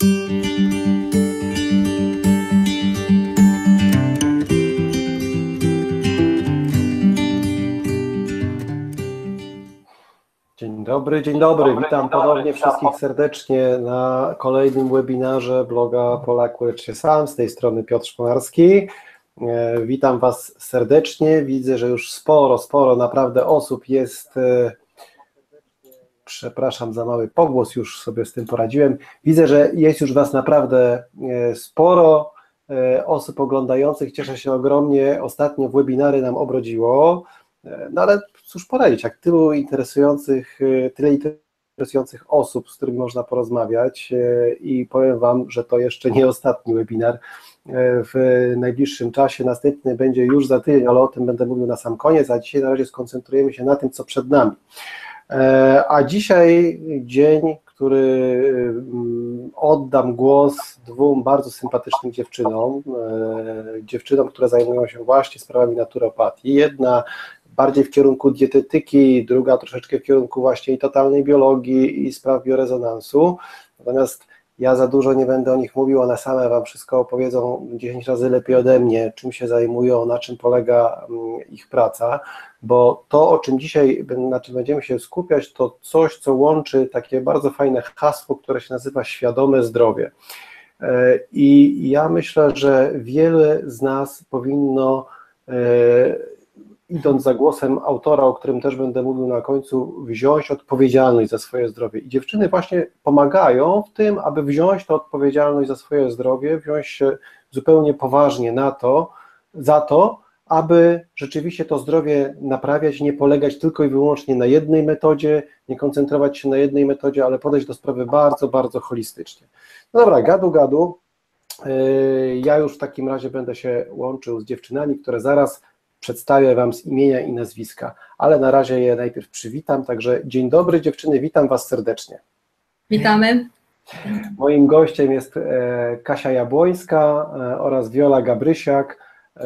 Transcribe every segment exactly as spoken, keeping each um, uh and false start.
Dzień dobry, dzień dobry. Witam ponownie wszystkich serdecznie na kolejnym webinarze bloga Polak Ulecz się sam. Z tej strony Piotr Szponarski. Witam Was serdecznie. Widzę, że już sporo, sporo naprawdę osób jest. Przepraszam za mały pogłos, już sobie z tym poradziłem. Widzę, że jest już Was naprawdę sporo osób oglądających. Cieszę się ogromnie. Ostatnio webinary nam obrodziło. No ale cóż poradzić, jak tylu interesujących, tyle interesujących osób, z którymi można porozmawiać, i powiem Wam, że to jeszcze nie ostatni webinar w najbliższym czasie, następny będzie już za tydzień, ale o tym będę mówił na sam koniec, a dzisiaj na razie skoncentrujemy się na tym, co przed nami. A dzisiaj dzień, który oddam głos dwóm bardzo sympatycznym dziewczynom, dziewczynom, które zajmują się właśnie sprawami naturopatii. Jedna bardziej w kierunku dietetyki, druga troszeczkę w kierunku właśnie i totalnej biologii i spraw biorezonansu. Natomiast ja za dużo nie będę o nich mówił, one same Wam wszystko opowiedzą dziesięć razy lepiej ode mnie, czym się zajmują, na czym polega ich praca, bo to, o czym dzisiaj, na czym będziemy się skupiać, to coś, co łączy takie bardzo fajne hasło, które się nazywa świadome zdrowie. I ja myślę, że wiele z nas powinno, idąc za głosem autora, o którym też będę mówił na końcu, wziąć odpowiedzialność za swoje zdrowie. I dziewczyny właśnie pomagają w tym, aby wziąć tę odpowiedzialność za swoje zdrowie, wziąć się zupełnie poważnie na to, za to, aby rzeczywiście to zdrowie naprawiać, nie polegać tylko i wyłącznie na jednej metodzie, nie koncentrować się na jednej metodzie, ale podejść do sprawy bardzo, bardzo holistycznie. No dobra, gadu, gadu. Ja już w takim razie będę się łączył z dziewczynami, które zaraz przedstawię Wam z imienia i nazwiska, ale na razie je najpierw przywitam, także dzień dobry dziewczyny, witam Was serdecznie. Witamy. Moim gościem jest Kasia Jabłońska oraz Wiola Gabrysiak.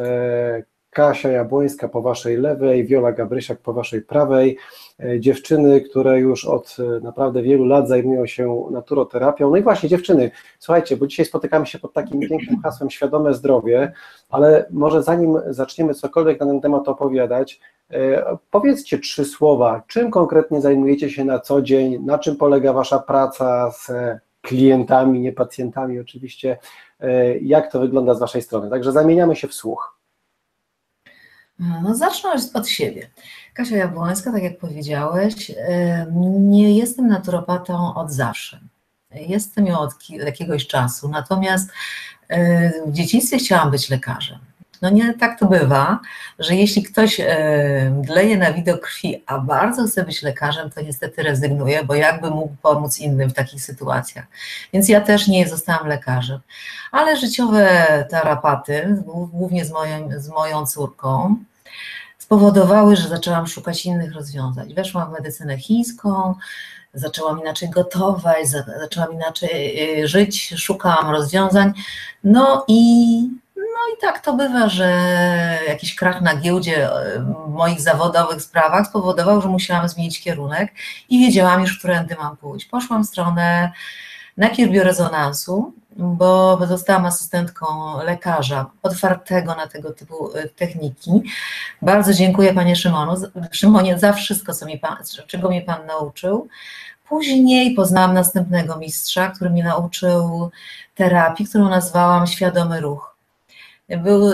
Kasia Jabłońska po Waszej lewej, Wiola Gabrysiak po Waszej prawej. Dziewczyny, które już od naprawdę wielu lat zajmują się naturoterapią. No i właśnie dziewczyny, słuchajcie, bo dzisiaj spotykamy się pod takim pięknym hasłem świadome zdrowie, ale może zanim zaczniemy cokolwiek na ten temat opowiadać, powiedzcie trzy słowa, czym konkretnie zajmujecie się na co dzień, na czym polega Wasza praca z klientami, nie pacjentami oczywiście, jak to wygląda z Waszej strony, także zamieniamy się w słuch. No, zacznę od siebie. Kasia Jabłońska, tak jak powiedziałeś, nie jestem naturopatą od zawsze. Jestem ją od jakiegoś czasu, natomiast w dzieciństwie chciałam być lekarzem. No nie tak to bywa, że jeśli ktoś leje na widok krwi, a bardzo chce być lekarzem, to niestety rezygnuje, bo jakby mógł pomóc innym w takich sytuacjach. Więc ja też nie zostałam lekarzem. Ale życiowe tarapaty, głównie z moją, z moją córką, spowodowały, że zaczęłam szukać innych rozwiązań. Weszłam w medycynę chińską, zaczęłam inaczej gotować, zaczęłam inaczej żyć, szukałam rozwiązań. No i, no i tak to bywa, że jakiś krach na giełdzie w moich zawodowych sprawach spowodował, że musiałam zmienić kierunek i wiedziałam już, którędy mam pójść. Poszłam w stronę najpierw biorezonansu, bo zostałam asystentką lekarza otwartego na tego typu techniki. Bardzo dziękuję Panie Szymonu, Szymonie za wszystko, co mi pan, czego mnie Pan nauczył. Później poznałam następnego mistrza, który mnie nauczył terapii, którą nazwałam świadomy ruch. Był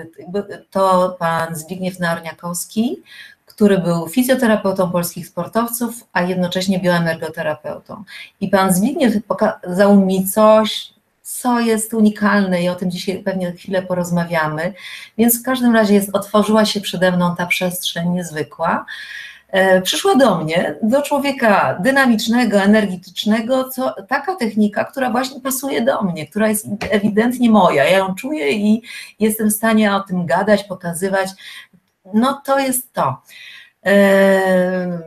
to Pan Zbigniew Narniakowski, który był fizjoterapeutą polskich sportowców, a jednocześnie bioenergoterapeutą. I Pan Zbigniew pokazał mi coś, co jest unikalne i o tym dzisiaj pewnie chwilę porozmawiamy, więc w każdym razie jest, otworzyła się przede mną ta przestrzeń niezwykła. E, przyszła do mnie, do człowieka dynamicznego, energetycznego, co, taka technika, która właśnie pasuje do mnie, która jest ewidentnie moja, ja ją czuję i jestem w stanie o tym gadać, pokazywać, no to jest to. E,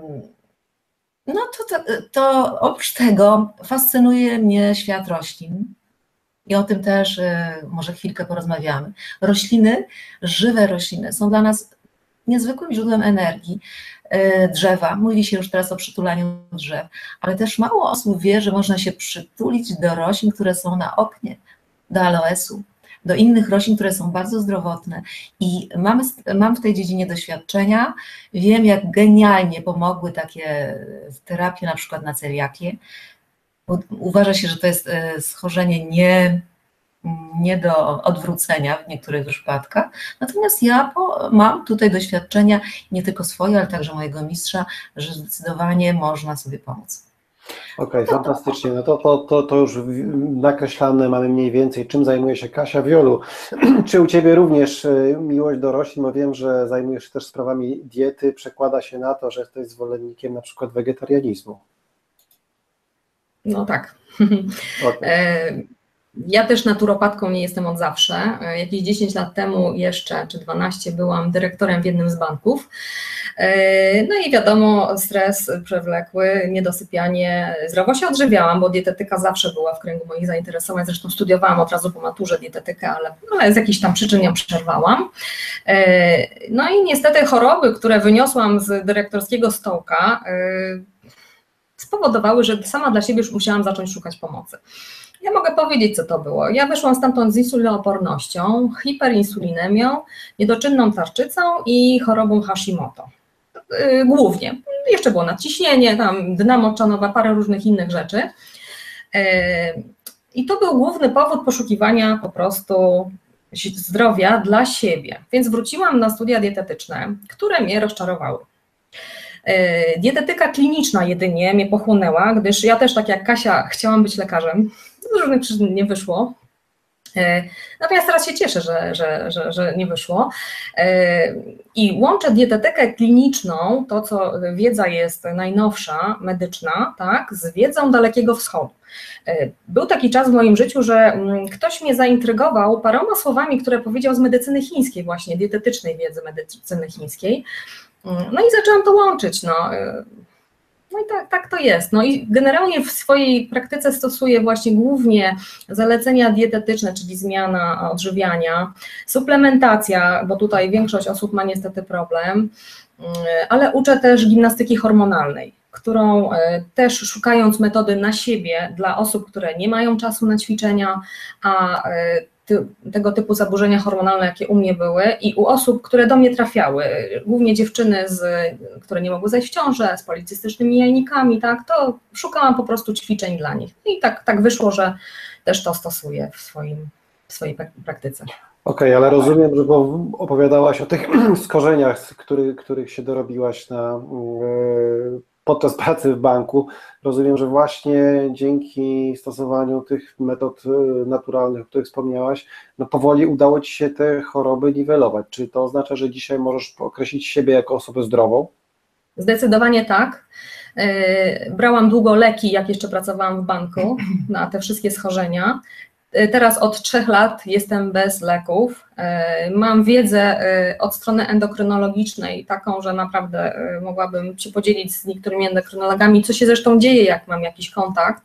no to, to, to oprócz tego fascynuje mnie świat roślin. I o tym też y, może chwilkę porozmawiamy. Rośliny, żywe rośliny są dla nas niezwykłym źródłem energii. drzewa. Mówi się już teraz o przytulaniu drzew, ale też mało osób wie, że można się przytulić do roślin, które są na oknie, do aloesu, do innych roślin, które są bardzo zdrowotne i mamy, mam w tej dziedzinie doświadczenia, wiem jak genialnie pomogły takie terapie na przykład na celiakię. Uważa się, że to jest schorzenie nie, nie do odwrócenia w niektórych przypadkach, natomiast ja po, mam tutaj doświadczenia nie tylko swoje, ale także mojego mistrza, że zdecydowanie można sobie pomóc. Okej, okay, fantastycznie. No to, to, to, to już nakreślane mamy mniej więcej, czym zajmuje się Kasia. Wiolu, czy u Ciebie również miłość do roślin, bo wiem, że zajmujesz się też sprawami diety, przekłada się na to, że jesteś zwolennikiem na przykład wegetarianizmu? No tak. Okay. Ja też naturopatką nie jestem od zawsze. Jakieś dziesięć lat temu jeszcze, czy dwanaście, byłam dyrektorem w jednym z banków. No i wiadomo, stres przewlekły, niedosypianie, zdrowo się odżywiałam, bo dietetyka zawsze była w kręgu moich zainteresowań, zresztą studiowałam od razu po maturze dietetykę, ale, ale z jakichś tam przyczyn ją przerwałam. No i niestety choroby, które wyniosłam z dyrektorskiego stołka, spowodowały, że sama dla siebie już musiałam zacząć szukać pomocy. Ja mogę powiedzieć, co to było. Ja wyszłam stamtąd z insulinoopornością, hiperinsulinemią, niedoczynną tarczycą i chorobą Hashimoto. Yy, głównie. Jeszcze było nadciśnienie, tam dna moczanowa, parę różnych innych rzeczy. Yy, I to był główny powód poszukiwania po prostu zdrowia dla siebie. Więc wróciłam na studia dietetyczne, które mnie rozczarowały. Dietetyka kliniczna jedynie mnie pochłonęła, gdyż ja też tak jak Kasia chciałam być lekarzem, z różnych przyczyn nie wyszło. Natomiast teraz się cieszę, że, że, że, że nie wyszło. I łączę dietetykę kliniczną, to co wiedza jest najnowsza, medyczna, tak, z wiedzą Dalekiego Wschodu. Był taki czas w moim życiu, że ktoś mnie zaintrygował paroma słowami, które powiedział z medycyny chińskiej właśnie, dietetycznej wiedzy medycyny chińskiej. No i zaczęłam to łączyć, no, no i tak, tak to jest. No i generalnie w swojej praktyce stosuję właśnie głównie zalecenia dietetyczne, czyli zmiana odżywiania, suplementacja, bo tutaj większość osób ma niestety problem, ale uczę też gimnastyki hormonalnej, którą też szukając metody na siebie dla osób, które nie mają czasu na ćwiczenia, a tego typu zaburzenia hormonalne, jakie u mnie były i u osób, które do mnie trafiały, głównie dziewczyny, z, które nie mogły zajść w ciążę, z policystycznymi jajnikami, tak, to szukałam po prostu ćwiczeń dla nich. I tak, tak wyszło, że też to stosuję w, swoim, w swojej praktyce. Okej, okay, ale rozumiem, że bo opowiadałaś o tych skorzeniach, z który, których się dorobiłaś na, podczas pracy w banku. Rozumiem, że właśnie dzięki stosowaniu tych metod naturalnych, o których wspomniałaś, no powoli udało Ci się te choroby niwelować. Czy to oznacza, że dzisiaj możesz określić siebie jako osobę zdrową? Zdecydowanie tak. Brałam długo leki, jak jeszcze pracowałam w banku, na te wszystkie schorzenia. Teraz od trzech lat jestem bez leków. Mam wiedzę od strony endokrynologicznej, taką, że naprawdę mogłabym się podzielić z niektórymi endokrynologami, co się zresztą dzieje, jak mam jakiś kontakt.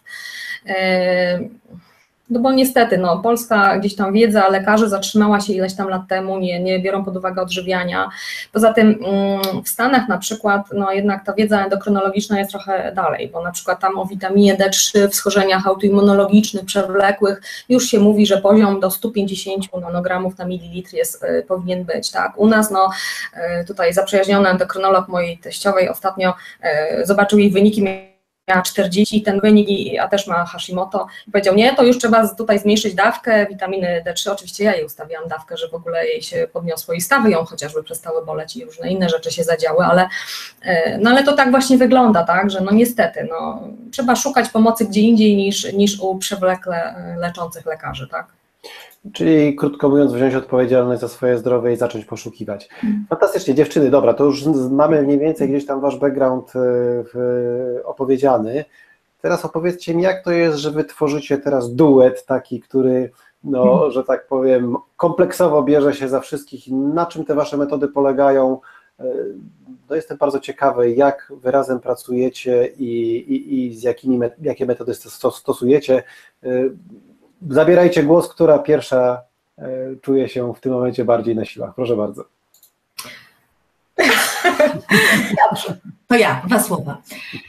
No bo niestety, no, polska gdzieś tam wiedza lekarzy zatrzymała się ileś tam lat temu, nie, nie biorą pod uwagę odżywiania. Poza tym w Stanach na przykład, no jednak ta wiedza endokrynologiczna jest trochę dalej, bo na przykład tam o witaminie D trzy w schorzeniach autoimmunologicznych, przewlekłych już się mówi, że poziom do stu pięćdziesięciu nanogramów na mililitr jest, y, powinien być, tak. U nas, no y, tutaj zaprzyjaźniony endokrynolog mojej teściowej ostatnio y, zobaczył jej wyniki, miała czterdzieści, ten wynik, a też ma Hashimoto i powiedział, nie, to już trzeba tutaj zmniejszyć dawkę witaminy D trzy, oczywiście ja jej ustawiałam dawkę, że w ogóle jej się podniosło i stawy ją chociażby przestały boleć i różne inne rzeczy się zadziały, ale, no ale to tak właśnie wygląda, tak, że no niestety, no, trzeba szukać pomocy gdzie indziej niż, niż u przewlekle leczących lekarzy, tak. Czyli krótko mówiąc, wziąć odpowiedzialność za swoje zdrowie i zacząć poszukiwać. Fantastycznie, dziewczyny, dobra, to już mamy mniej więcej gdzieś tam wasz background opowiedziany. Teraz opowiedzcie mi, jak to jest, że wy tworzycie teraz duet taki, który, no, że tak powiem, kompleksowo bierze się za wszystkich. Na czym te wasze metody polegają? No, jestem bardzo ciekawy, jak wy razem pracujecie i, i, i z jakimi, jakie metody stosujecie. Zabierajcie głos, która pierwsza czuje się w tym momencie bardziej na siłach. Proszę bardzo. Dobrze, to ja, dwa słowa.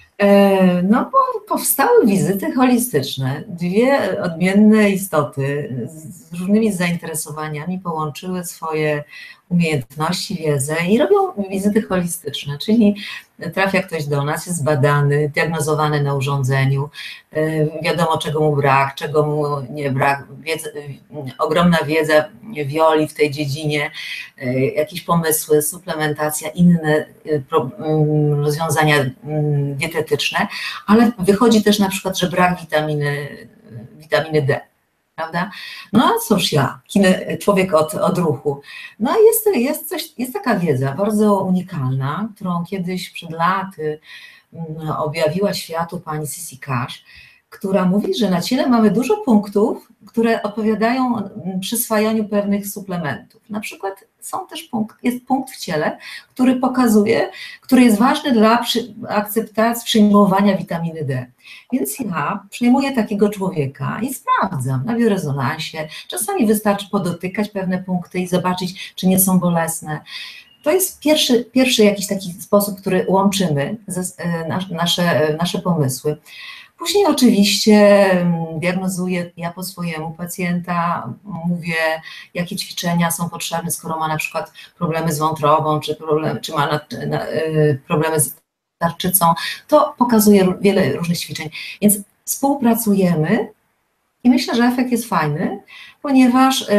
No bo powstały wizyty holistyczne. Dwie odmienne istoty z różnymi zainteresowaniami połączyły swoje umiejętności, wiedzę i robią wizyty holistyczne, czyli trafia ktoś do nas, jest badany, diagnozowany na urządzeniu, wiadomo czego mu brak, czego mu nie brak, wiedza, ogromna wiedza Wioli w tej dziedzinie, jakieś pomysły, suplementacja, inne rozwiązania dietetyczne, ale wychodzi też na przykład, że brak witaminy, witaminy D. Prawda? No a cóż ja, człowiek od, od ruchu. No jest, jest, coś, jest taka wiedza bardzo unikalna, którą kiedyś przed laty objawiła światu pani Sissy Cash, która mówi, że na ciele mamy dużo punktów, które odpowiadają przyswajaniu pewnych suplementów. Na przykład są też punkt, jest punkt w ciele, który pokazuje, który jest ważny dla przy, akceptacji przyjmowania witaminy D. Więc ja przyjmuję takiego człowieka i sprawdzam na biorezonansie. Czasami wystarczy podotykać pewne punkty i zobaczyć, czy nie są bolesne. To jest pierwszy, pierwszy jakiś taki sposób, który łączymy nasze, nasze pomysły. Później oczywiście diagnozuję ja po swojemu pacjenta, mówię, jakie ćwiczenia są potrzebne, skoro ma na przykład problemy z wątrobą, czy, problem, czy ma na, na, problemy z tarczycą, to pokazuję wiele różnych ćwiczeń. Więc współpracujemy i myślę, że efekt jest fajny, ponieważ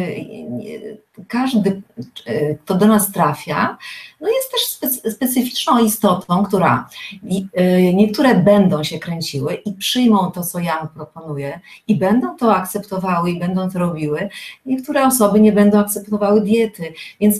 każdy, kto do nas trafia, no jest też specyficzną istotą, która niektóre będą się kręciły i przyjmą to, co ja mu proponuję i będą to akceptowały i będą to robiły. Niektóre osoby nie będą akceptowały diety, więc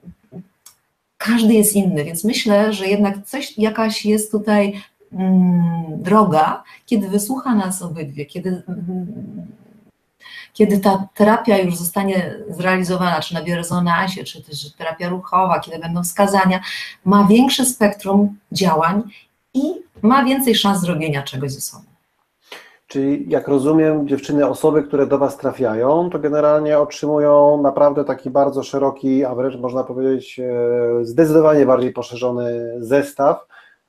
każdy jest inny, więc myślę, że jednak coś, jakaś jest tutaj mm, droga, kiedy wysłucha nas obydwie, kiedy mm, kiedy ta terapia już zostanie zrealizowana, czy na biorezonansie, czy też terapia ruchowa, kiedy będą wskazania, ma większe spektrum działań i ma więcej szans zrobienia czegoś ze sobą. Czyli jak rozumiem, dziewczyny, osoby, które do Was trafiają, to generalnie otrzymują naprawdę taki bardzo szeroki, a wręcz można powiedzieć zdecydowanie bardziej poszerzony zestaw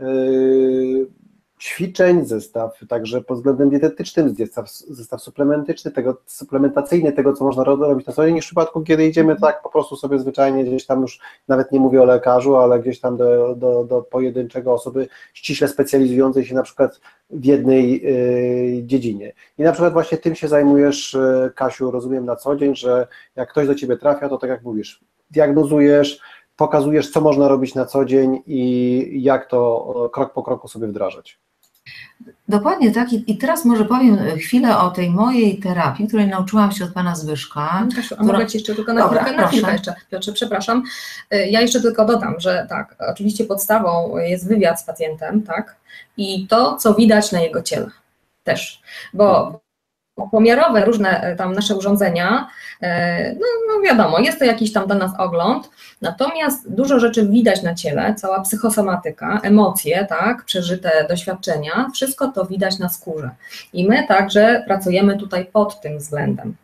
ćwiczeń, zestaw także pod względem dietetycznym, zestaw, zestaw suplementyczny, tego, suplementacyjny, tego, co można robić na co dzień, niż w przypadku, kiedy idziemy tak po prostu sobie zwyczajnie gdzieś tam, już nawet nie mówię o lekarzu, ale gdzieś tam do, do, do pojedynczego osoby ściśle specjalizującej się na przykład w jednej y, dziedzinie. I na przykład właśnie tym się zajmujesz, Kasiu, rozumiem na co dzień, że jak ktoś do Ciebie trafia, to tak jak mówisz, diagnozujesz, pokazujesz, co można robić na co dzień i jak to krok po kroku sobie wdrażać. Dokładnie tak. I teraz może powiem chwilę o tej mojej terapii, której nauczyłam się od pana Zbyszka. Kasiu, a która... mogę Ci jeszcze tylko na Dobra, chwilkę, na chwilkę jeszcze, Piotrze, przepraszam. Ja jeszcze tylko dodam, że tak, oczywiście podstawą jest wywiad z pacjentem, tak, i to, co widać na jego ciele też, bo pomiarowe różne tam nasze urządzenia, no, no wiadomo, jest to jakiś tam dla nas ogląd, natomiast dużo rzeczy widać na ciele, cała psychosomatyka, emocje, tak, przeżyte doświadczenia, wszystko to widać na skórze. I my także pracujemy tutaj pod tym względem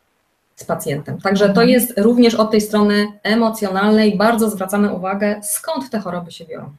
z pacjentem. Także to jest również od tej strony emocjonalnej, bardzo zwracamy uwagę, skąd te choroby się biorą.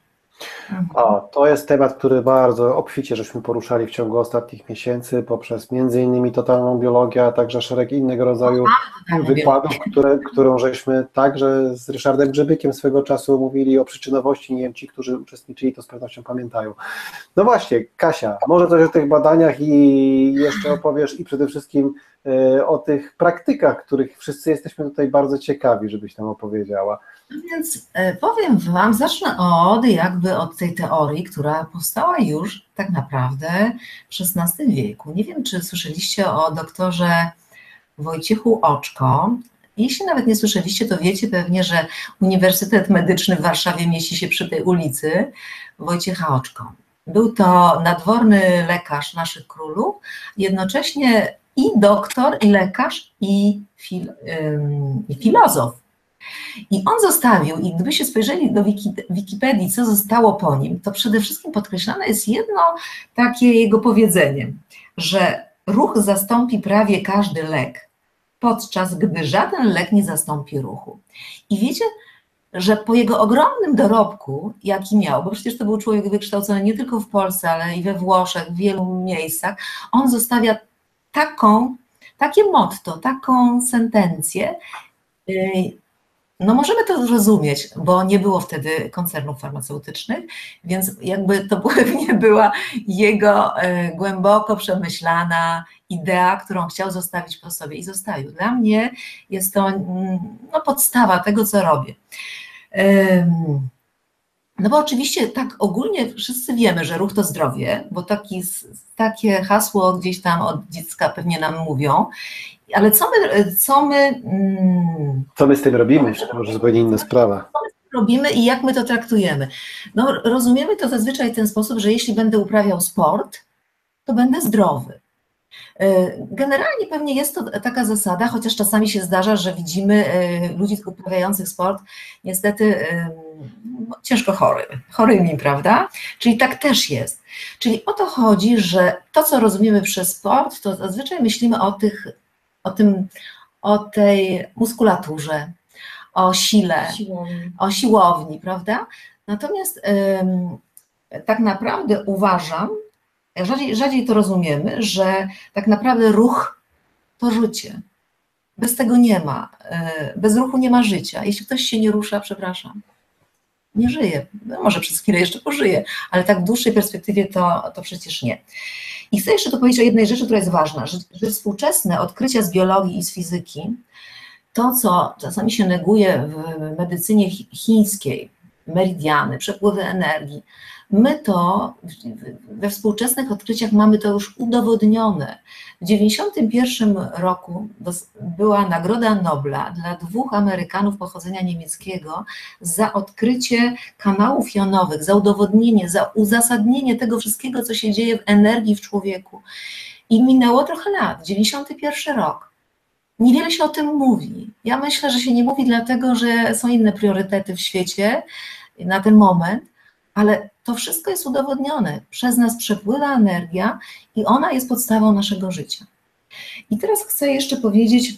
A, to jest temat, który bardzo obficie żeśmy poruszali w ciągu ostatnich miesięcy poprzez między innymi totalną biologię, a także szereg innego rodzaju wykładów, które, którą żeśmy także z Ryszardem Grzebykiem swego czasu mówili o przyczynowości, nie wiem, ci, którzy uczestniczyli, to z pewnością pamiętają. No właśnie, Kasia, może coś o tych badaniach i jeszcze opowiesz i przede wszystkim y, o tych praktykach, których wszyscy jesteśmy tutaj bardzo ciekawi, żebyś nam opowiedziała. Więc powiem Wam, zacznę od jakby od tej teorii, która powstała już tak naprawdę w szesnastym wieku. Nie wiem, czy słyszeliście o doktorze Wojciechu Oczko. Jeśli nawet nie słyszeliście, to wiecie pewnie, że Uniwersytet Medyczny w Warszawie mieści się przy tej ulicy Wojciecha Oczko. Był to nadworny lekarz naszych królów, jednocześnie i doktor, i lekarz, i, fil, ym, i filozof. I on zostawił, i gdybyście spojrzeli do Wikipedii, co zostało po nim, to przede wszystkim podkreślane jest jedno takie jego powiedzenie, że ruch zastąpi prawie każdy lek, podczas gdy żaden lek nie zastąpi ruchu. I wiecie, że po jego ogromnym dorobku, jaki miał, bo przecież to był człowiek wykształcony nie tylko w Polsce, ale i we Włoszech, w wielu miejscach, on zostawia taką, takie motto, taką sentencję. No możemy to zrozumieć, bo nie było wtedy koncernów farmaceutycznych, więc jakby to pewnie była jego głęboko przemyślana idea, którą chciał zostawić po sobie i zostawił. Dla mnie jest to no, podstawa tego, co robię. No bo oczywiście tak ogólnie wszyscy wiemy, że ruch to zdrowie, bo taki, takie hasło gdzieś tam od dziecka pewnie nam mówią, ale co my... Co my, mm, co my z tym robimy? To może zupełnie inna sprawa. Co my z tym robimy i jak my to traktujemy? No rozumiemy to zazwyczaj w ten sposób, że jeśli będę uprawiał sport, to będę zdrowy. Generalnie pewnie jest to taka zasada, chociaż czasami się zdarza, że widzimy ludzi uprawiających sport niestety ciężko chory, chorymi, prawda? Czyli tak też jest. Czyli o to chodzi, że to, co rozumiemy przez sport, to zazwyczaj myślimy o tych, o tym, o tej muskulaturze, o sile, Siłowni. o siłowni, prawda? Natomiast tak naprawdę uważam, Rzadziej, rzadziej to rozumiemy, że tak naprawdę ruch to życie. Bez tego nie ma, bez ruchu nie ma życia. Jeśli ktoś się nie rusza, przepraszam, nie żyje. No może przez chwilę jeszcze pożyje, ale tak w dłuższej perspektywie to, to przecież nie. I chcę jeszcze tu powiedzieć o jednej rzeczy, która jest ważna, że, że współczesne odkrycia z biologii i z fizyki, to co czasami się neguje w medycynie chińskiej, meridiany, przepływy energii, my to we współczesnych odkryciach mamy to już udowodnione. W tysiąc dziewięćset dziewięćdziesiątym pierwszym roku była Nagroda Nobla dla dwóch Amerykanów pochodzenia niemieckiego za odkrycie kanałów jonowych, za udowodnienie, za uzasadnienie tego wszystkiego, co się dzieje w energii w człowieku. I minęło trochę lat, dziewięćdziesiąty pierwszy rok. Niewiele się o tym mówi. Ja myślę, że się nie mówi dlatego, że są inne priorytety w świecie na ten moment, ale to wszystko jest udowodnione. Przez nas przepływa energia i ona jest podstawą naszego życia. I teraz chcę jeszcze powiedzieć,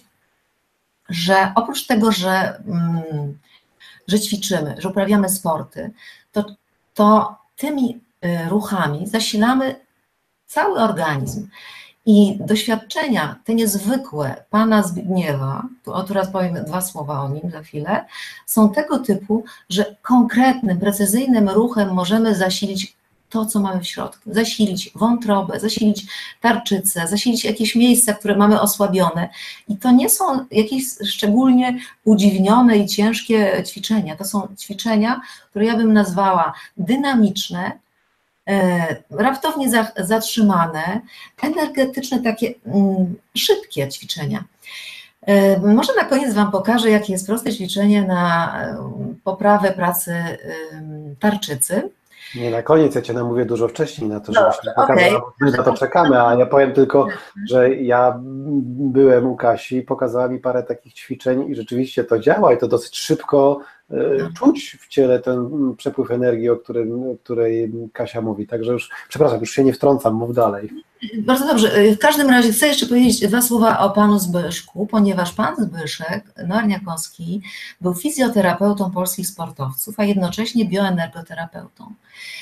że oprócz tego, że, mm, że ćwiczymy, że uprawiamy sporty, to, to tymi ruchami zasilamy cały organizm. I doświadczenia, te niezwykłe pana Zbigniewa, tu teraz powiem dwa słowa o nim za chwilę, są tego typu, że konkretnym, precyzyjnym ruchem możemy zasilić to, co mamy w środku. Zasilić wątrobę, zasilić tarczycę, zasilić jakieś miejsca, które mamy osłabione. I to nie są jakieś szczególnie udziwnione i ciężkie ćwiczenia. To są ćwiczenia, które ja bym nazwała dynamiczne, raptownie zatrzymane, energetyczne, takie szybkie ćwiczenia. Może na koniec Wam pokażę, jakie jest proste ćwiczenie na poprawę pracy tarczycy. Nie na koniec, ja Cię namówię dużo wcześniej na to, żebyś Dobrze, pokazała, okay. My na to czekamy, a ja powiem tylko, że ja byłem u Kasi, pokazała mi parę takich ćwiczeń i rzeczywiście to działa i to dosyć szybko czuć w ciele ten przepływ energii, o którym, o której Kasia mówi. Także już, przepraszam, już się nie wtrącam, mów dalej. Bardzo dobrze. W każdym razie chcę jeszcze powiedzieć dwa słowa o panu Zbyszku, ponieważ pan Zbyszek Narniakowski był fizjoterapeutą polskich sportowców, a jednocześnie bioenergoterapeutą.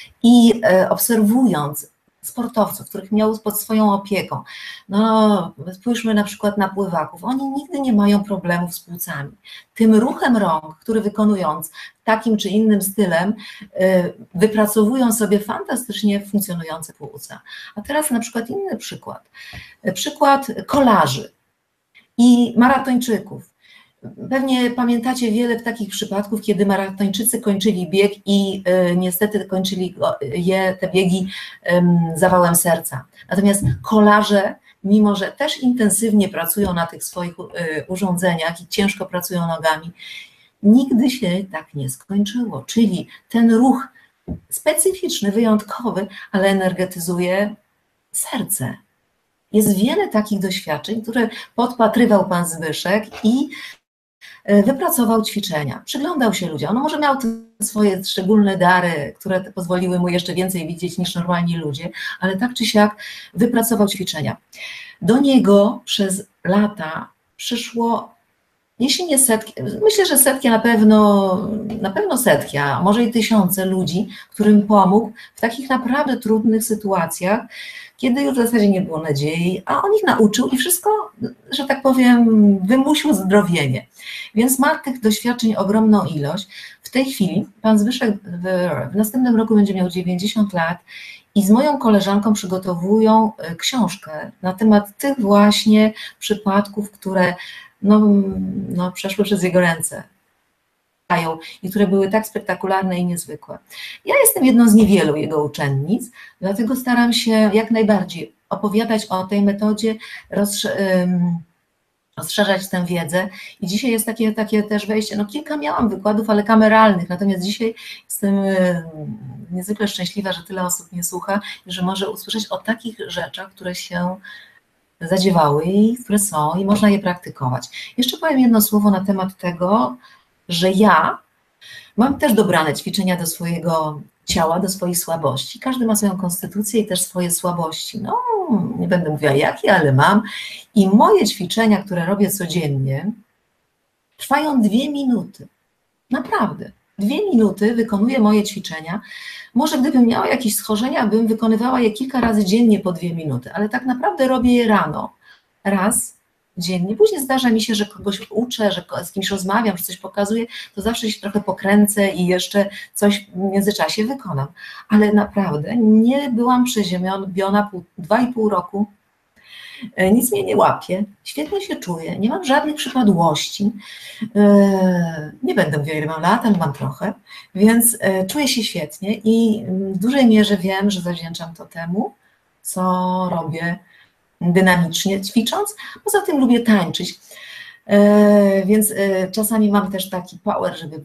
I obserwując sportowców, których miał pod swoją opieką, no spójrzmy na przykład na pływaków, oni nigdy nie mają problemów z płucami. Tym ruchem rąk, który wykonując takim czy innym stylem, wypracowują sobie fantastycznie funkcjonujące płuca. A teraz na przykład inny przykład. Przykład kolarzy i maratończyków. Pewnie pamiętacie wiele takich przypadków, kiedy maratończycy kończyli bieg i y, niestety kończyli je, te biegi y, zawałem serca. Natomiast kolarze, mimo że też intensywnie pracują na tych swoich y, urządzeniach i ciężko pracują nogami, nigdy się tak nie skończyło. Czyli ten ruch specyficzny, wyjątkowy, ale energetyzuje serce. Jest wiele takich doświadczeń, które podpatrywał pan Zbyszek i wypracował ćwiczenia, przyglądał się ludziom. No może miał swoje szczególne dary, które pozwoliły mu jeszcze więcej widzieć niż normalni ludzie, ale tak czy siak wypracował ćwiczenia. Do niego przez lata przyszło jeśli nie setki, myślę, że setki na pewno, na pewno setki, a może i tysiące ludzi, którym pomógł w takich naprawdę trudnych sytuacjach, kiedy już w zasadzie nie było nadziei, a on ich nauczył i wszystko, że tak powiem, wymusił zdrowienie. Więc ma tych doświadczeń ogromną ilość. W tej chwili pan Zbyszek w, w następnym roku będzie miał dziewięćdziesiąt lat i z moją koleżanką przygotowują książkę na temat tych właśnie przypadków, które no, no, przeszły przez jego ręce i które były tak spektakularne i niezwykłe. Ja jestem jedną z niewielu jego uczennic, dlatego staram się jak najbardziej opowiadać o tej metodzie, rozszerzać tę wiedzę i dzisiaj jest takie, takie też wejście, no kilka miałam wykładów, ale kameralnych, natomiast dzisiaj jestem niezwykle szczęśliwa, że tyle osób mnie słucha i że może usłyszeć o takich rzeczach, które się zadziewały i które są i można je praktykować. Jeszcze powiem jedno słowo na temat tego, że ja mam też dobrane ćwiczenia do swojego ciała, do swoich słabości. Każdy ma swoją konstytucję i też swoje słabości. No, nie będę mówiła jakie, ale mam. I moje ćwiczenia, które robię codziennie, trwają dwie minuty. Naprawdę. Dwie minuty wykonuję moje ćwiczenia. Może gdybym miała jakieś schorzenia, bym wykonywała je kilka razy dziennie po dwie minuty, ale tak naprawdę robię je rano. Raz dziennie. Później zdarza mi się, że kogoś uczę, że z kimś rozmawiam, że coś pokazuję, to zawsze się trochę pokręcę i jeszcze coś w międzyczasie wykonam. Ale naprawdę nie byłam przeziębiona pół, dwa i pół roku, nic mnie nie łapie, świetnie się czuję, nie mam żadnych przypadłości, nie będę mówiła, ile mam lat, ale mam trochę, więc czuję się świetnie i w dużej mierze wiem, że zawdzięczam to temu, co robię dynamicznie ćwicząc. Poza tym lubię tańczyć, więc czasami mam też taki power, żeby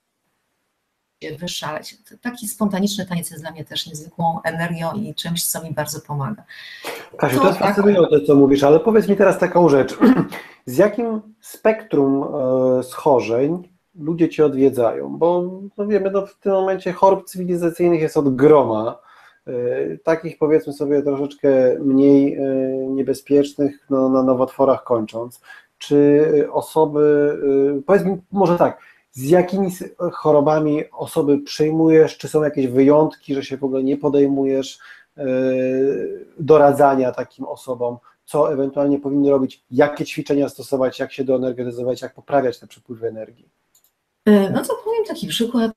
się wyszaleć. Taki spontaniczny taniec jest dla mnie też niezwykłą energią i czymś, co mi bardzo pomaga. Kasiu, to, to jest tak fascynujące, co mówisz, ale powiedz mi teraz taką rzecz. Z jakim spektrum schorzeń ludzie Cię odwiedzają? Bo no wiemy, no w tym momencie chorób cywilizacyjnych jest od groma. Takich powiedzmy sobie troszeczkę mniej niebezpiecznych, no, na nowotworach kończąc. Czy osoby, powiedz mi może tak, z jakimi chorobami osoby przyjmujesz, czy są jakieś wyjątki, że się w ogóle nie podejmujesz doradzania takim osobom, co ewentualnie powinny robić, jakie ćwiczenia stosować, jak się doenergetyzować, jak poprawiać te przepływy energii? No to powiem taki przykład.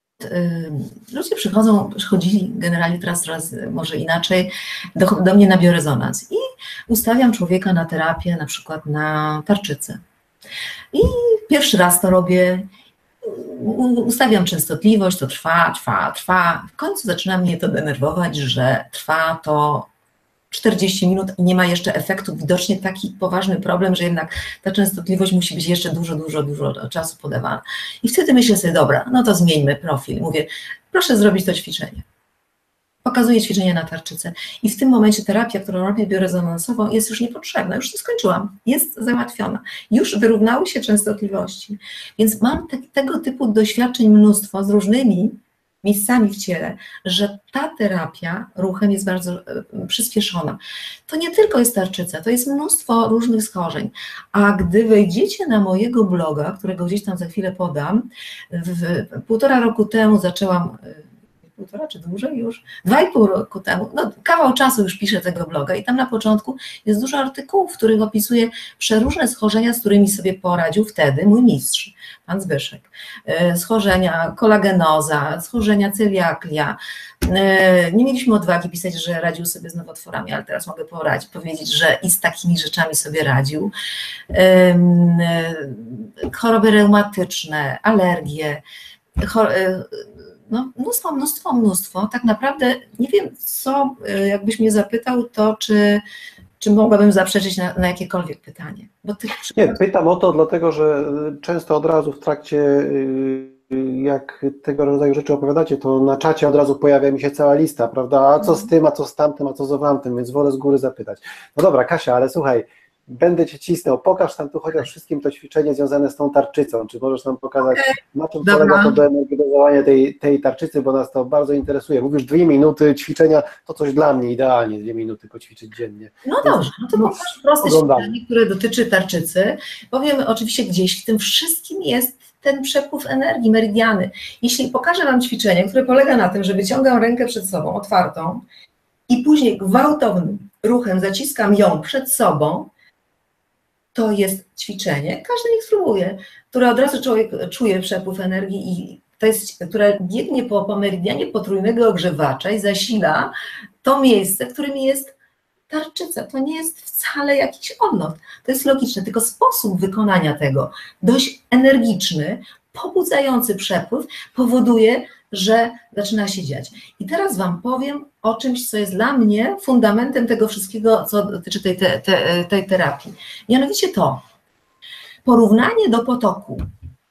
Ludzie przychodzą, przychodzili generalnie teraz, teraz może inaczej, do, do mnie na biorezonans i ustawiam człowieka na terapię, na przykład na tarczycę. I pierwszy raz to robię, ustawiam częstotliwość, to trwa, trwa, trwa. W końcu zaczyna mnie to denerwować, że trwa to czterdzieści minut i nie ma jeszcze efektu. Widocznie taki poważny problem, że jednak ta częstotliwość musi być jeszcze dużo, dużo, dużo czasu podawana. I wtedy myślę sobie, dobra, no to zmieńmy profil. Mówię, proszę zrobić to ćwiczenie. Pokazuję ćwiczenie na tarczycę i w tym momencie terapia, którą robię biorezonansową, jest już niepotrzebna, już to skończyłam, jest załatwiona. Już wyrównały się częstotliwości. Więc mam te, tego typu doświadczeń mnóstwo z różnymi miejscami w ciele, że ta terapia ruchem jest bardzo przyspieszona. To nie tylko jest tarczyca, to jest mnóstwo różnych schorzeń, a gdy wejdziecie na mojego bloga, którego gdzieś tam za chwilę podam, w, w, półtora roku temu zaczęłam, półtora czy dłużej już, dwa i pół roku temu, no kawał czasu już piszę tego bloga i tam na początku jest dużo artykułów, w których opisuję przeróżne schorzenia, z którymi sobie poradził wtedy mój mistrz, pan Zbyszek. Schorzenia kolagenoza, schorzenia celiakia. Nie mieliśmy odwagi pisać, że radził sobie z nowotworami, ale teraz mogę poradzić, powiedzieć, że i z takimi rzeczami sobie radził. Choroby reumatyczne, alergie, chor no, mnóstwo, mnóstwo, mnóstwo. Tak naprawdę nie wiem, co, jakbyś mnie zapytał, to czy, czy mogłabym zaprzeczyć na, na jakiekolwiek pytanie. Bo tych Nie, pytam o to dlatego, że często od razu w trakcie, jak tego rodzaju rzeczy opowiadacie, to na czacie od razu pojawia mi się cała lista, prawda? A co z tym, a co z tamtym, a co z owamtym, więc wolę z góry zapytać. No dobra, Kasia, ale słuchaj, będę Cię cisnął, pokaż tam tu chociaż wszystkim to ćwiczenie związane z tą tarczycą, czy możesz nam pokazać, okay. na czym Dobra. polega to do energetyzowania tej, tej tarczycy, bo nas to bardzo interesuje. Mówisz dwie minuty ćwiczenia, to coś dla mnie idealnie, dwie minuty poćwiczyć dziennie. No dobrze, no to pokaż proste ćwiczenie, które dotyczy tarczycy. Powiem oczywiście gdzieś w tym wszystkim jest ten przepływ energii, meridiany. Jeśli pokażę Wam ćwiczenie, które polega na tym, że wyciągam rękę przed sobą otwartą i później gwałtownym ruchem zaciskam ją przed sobą, to jest ćwiczenie, każdy niech spróbuje, które od razu człowiek czuje przepływ energii i to jest, które biegnie po, po meridianie potrójnego ogrzewacza i zasila to miejsce, którym jest tarczyca. To nie jest wcale jakiś odlot, to jest logiczne, tylko sposób wykonania tego, dość energiczny, pobudzający przepływ powoduje, że zaczyna się dziać. I teraz Wam powiem o czymś, co jest dla mnie fundamentem tego wszystkiego, co dotyczy tej, te, te, tej terapii. Mianowicie to, porównanie do potoku.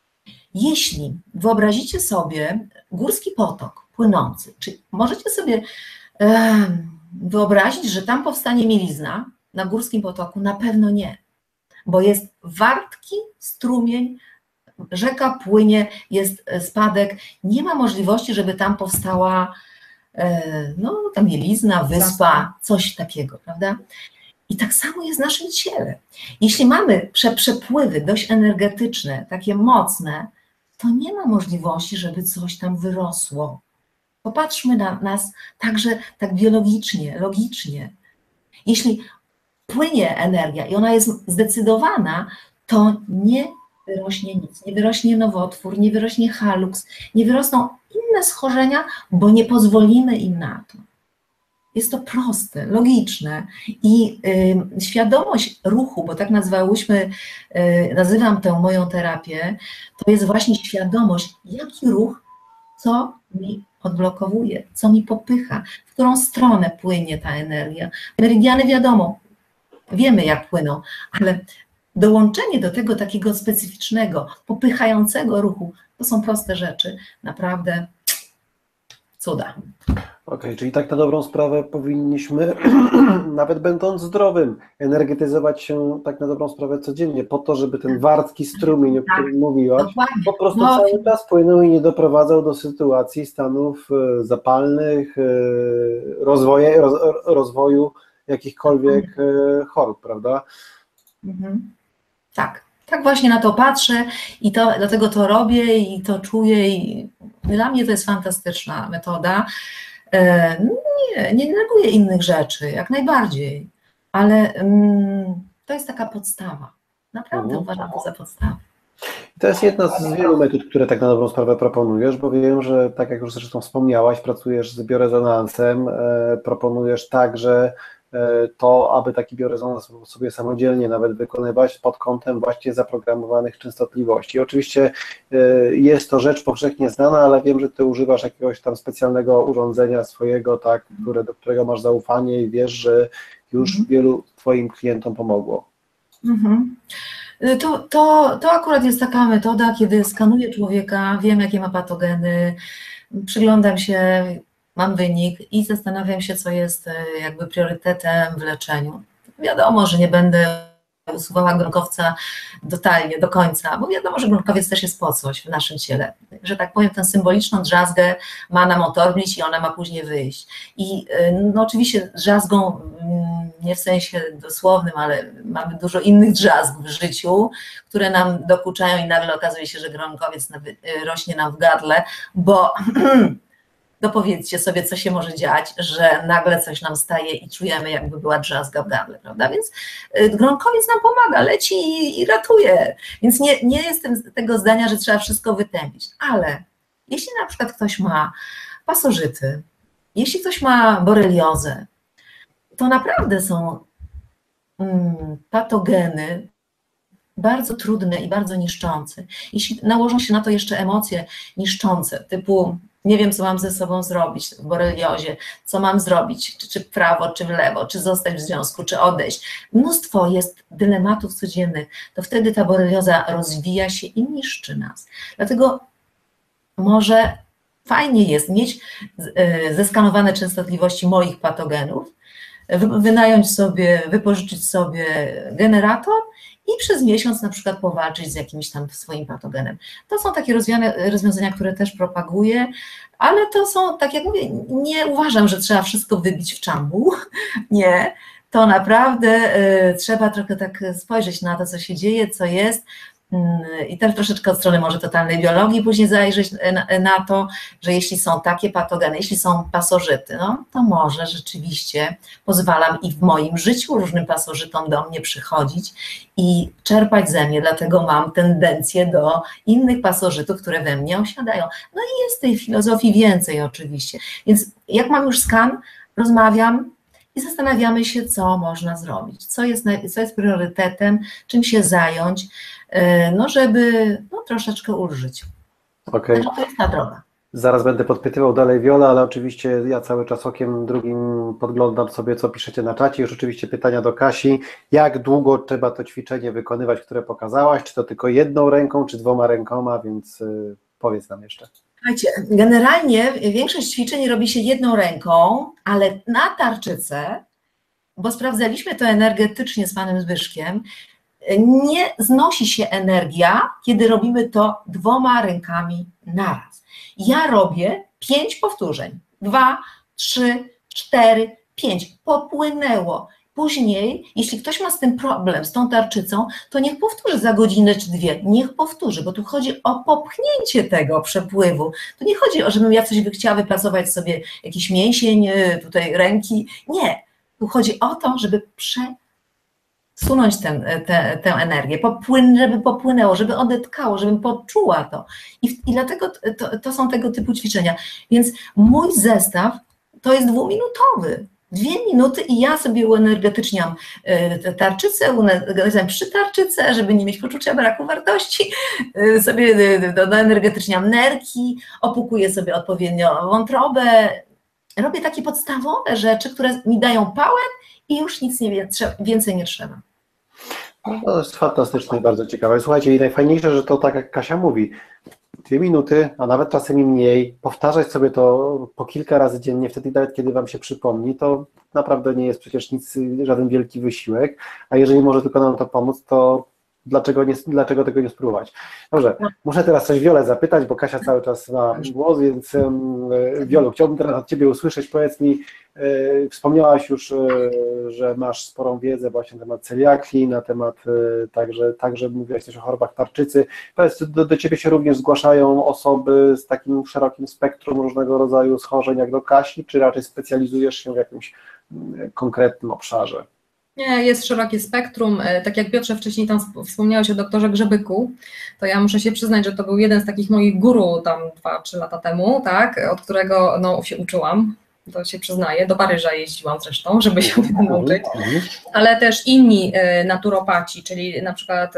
Jeśli wyobrazicie sobie górski potok płynący, czy możecie sobie e, wyobrazić, że tam powstanie mielizna na górskim potoku? Na pewno nie, bo jest wartki strumień, rzeka płynie, jest spadek, nie ma możliwości, żeby tam powstała no, ta mielizna, wyspa, coś takiego, prawda? I tak samo jest w naszym ciele. Jeśli mamy prze, przepływy dość energetyczne, takie mocne, to nie ma możliwości, żeby coś tam wyrosło. Popatrzmy na nas także tak biologicznie, logicznie. Jeśli płynie energia i ona jest zdecydowana, to nie wyrośnie nic, nie wyrośnie nowotwór, nie wyrośnie haluks, nie wyrosną inne schorzenia, bo nie pozwolimy im na to. Jest to proste, logiczne i y, świadomość ruchu, bo tak nazwałyśmy, y, nazywam tę moją terapię, to jest właśnie świadomość, jaki ruch, co mi odblokowuje, co mi popycha, w którą stronę płynie ta energia. Meridiany wiadomo, wiemy jak płyną, ale dołączenie do tego takiego specyficznego, popychającego ruchu, to są proste rzeczy, naprawdę cuda. Okej, okay, czyli tak na dobrą sprawę powinniśmy, nawet będąc zdrowym, energetyzować się tak na dobrą sprawę codziennie, po to, żeby ten wartki strumień, o którym tak, mówiłaś, dokładnie. Po prostu no. cały czas płynął i nie doprowadzał do sytuacji, stanów zapalnych, rozwoju, roz, rozwoju jakichkolwiek chorób, prawda? Mhm. Tak, tak właśnie na to patrzę i to, dlatego to robię i to czuję i dla mnie to jest fantastyczna metoda. Nie, nie neguję innych rzeczy, jak najbardziej, ale um, to jest taka podstawa. Naprawdę mhm. uważam to za podstawę. To jest jedna z wielu metod, które tak na dobrą sprawę proponujesz, bo wiem, że tak jak już zresztą wspomniałaś, pracujesz z biorezonansem, e, proponujesz także to, aby taki biorezonans sobie samodzielnie nawet wykonywać pod kątem właśnie zaprogramowanych częstotliwości. Oczywiście jest to rzecz powszechnie znana, ale wiem, że Ty używasz jakiegoś tam specjalnego urządzenia swojego, tak, które, do którego masz zaufanie i wiesz, że już mhm. wielu Twoim klientom pomogło. Mhm. To, to, to akurat jest taka metoda, kiedy skanuję człowieka, wiem jakie ma patogeny, przyglądam się, mam wynik i zastanawiam się, co jest jakby priorytetem w leczeniu. Wiadomo, że nie będę usuwała gronkowca totalnie, do końca, bo wiadomo, że gronkowiec też jest po coś w naszym ciele. Że tak powiem, tę symboliczną drzazgę ma nam otornić i ona ma później wyjść. I no oczywiście drzazgą, nie w sensie dosłownym, ale mamy dużo innych drzazg w życiu, które nam dokuczają i nagle okazuje się, że gronkowiec rośnie nam w gardle, bo dopowiedzcie sobie, co się może dziać, że nagle coś nam staje i czujemy, jakby była drzazga w gardle, prawda? Więc gronkowiec nam pomaga, leci i, i ratuje. Więc nie, nie jestem tego zdania, że trzeba wszystko wytępić, ale jeśli na przykład ktoś ma pasożyty, jeśli ktoś ma boreliozę, to naprawdę są mm, patogeny bardzo trudne i bardzo niszczące. Jeśli nałożą się na to jeszcze emocje niszczące, typu nie wiem, co mam ze sobą zrobić w boreliozie, co mam zrobić, czy, czy w prawo, czy w lewo, czy zostać w związku, czy odejść. Mnóstwo jest dylematów codziennych, to wtedy ta borelioza rozwija się i niszczy nas. Dlatego może fajnie jest mieć zeskanowane częstotliwości moich patogenów, wynająć sobie, wypożyczyć sobie generator i przez miesiąc na przykład powalczyć z jakimś tam swoim patogenem. To są takie rozwiązania, które też propaguję, ale to są, tak jak mówię, nie uważam, że trzeba wszystko wybić w czambu, nie, to naprawdę y, trzeba trochę tak spojrzeć na to, co się dzieje, co jest, i też troszeczkę od strony może totalnej biologii później zajrzeć na, na to, że jeśli są takie patogeny, jeśli są pasożyty, no to może rzeczywiście pozwalam i w moim życiu różnym pasożytom do mnie przychodzić i czerpać ze mnie, dlatego mam tendencję do innych pasożytów, które we mnie osiadają. No i jest tej filozofii więcej oczywiście, więc jak mam już skan, rozmawiam i zastanawiamy się, co można zrobić, co jest, co jest priorytetem, czym się zająć, no żeby no, troszeczkę ulżyć. Okay. To jest ta droga. Zaraz będę podpytywał dalej Wiolę, ale oczywiście ja cały czas okiem drugim podglądam sobie, co piszecie na czacie. Już oczywiście pytania do Kasi. Jak długo trzeba to ćwiczenie wykonywać, które pokazałaś? Czy to tylko jedną ręką, czy dwoma rękoma? Więc yy, powiedz nam jeszcze. Słuchajcie, generalnie większość ćwiczeń robi się jedną ręką, ale na tarczycę, bo sprawdzaliśmy to energetycznie z panem Zbyszkiem, nie znosi się energia, kiedy robimy to dwoma rękami naraz. Ja robię pięć powtórzeń. Dwa, trzy, cztery, pięć. Popłynęło. Później, jeśli ktoś ma z tym problem, z tą tarczycą, to niech powtórzy za godzinę czy dwie. Niech powtórzy, bo tu chodzi o popchnięcie tego przepływu. Tu nie chodzi o, żebym ja coś by chciała wypracować sobie jakiś mięsień, tutaj ręki. Nie. Tu chodzi o to, żeby przesunąć ten, te, tę energię, popłyn, żeby popłynęło, żeby odetkało, żebym poczuła to. I, i dlatego to, to są tego typu ćwiczenia. Więc mój zestaw to jest dwuminutowy. Dwie minuty i ja sobie uenergetyczniam tarczycę, uenergetyczniam przytarczycę, żeby nie mieć poczucia braku wartości, sobie doenergetyczniam nerki, opukuję sobie odpowiednio wątrobę. Robię takie podstawowe rzeczy, które mi dają power i już nic nie, więcej nie trzeba. No, to jest fantastyczne i bardzo ciekawe. Słuchajcie, i najfajniejsze, że to tak jak Kasia mówi, dwie minuty, a nawet czasem i mniej, powtarzać sobie to po kilka razy dziennie, wtedy nawet kiedy wam się przypomni, to naprawdę nie jest przecież nic, żaden wielki wysiłek, a jeżeli może tylko nam to pomóc, to dlaczego, nie, dlaczego tego nie spróbować? Dobrze, muszę teraz coś Wiolę zapytać, bo Kasia cały czas ma głos, więc um, Wiolu, chciałbym teraz od ciebie usłyszeć, powiedz mi, e, wspomniałaś już, e, że masz sporą wiedzę właśnie na temat celiakii, na temat e, także, także mówiłaś też o chorobach tarczycy. Powiedz, do, do ciebie się również zgłaszają osoby z takim szerokim spektrum różnego rodzaju schorzeń jak do Kasi, czy raczej specjalizujesz się w jakimś m, konkretnym obszarze? Nie, jest szerokie spektrum. Tak jak Piotrze wcześniej tam wspomniałeś o doktorze Grzebyku, to ja muszę się przyznać, że to był jeden z takich moich guru tam dwa trzy lata temu, tak, od którego no, się uczyłam, to się przyznaję. Do Paryża jeździłam zresztą, żeby się tego nauczyć, ale też inni naturopaci, czyli na przykład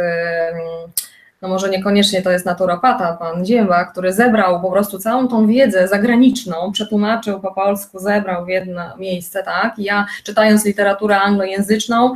no może niekoniecznie to jest naturopata, pan Ziemba, który zebrał po prostu całą tą wiedzę zagraniczną, przetłumaczył po polsku, zebrał w jedno miejsce, tak, i ja czytając literaturę anglojęzyczną,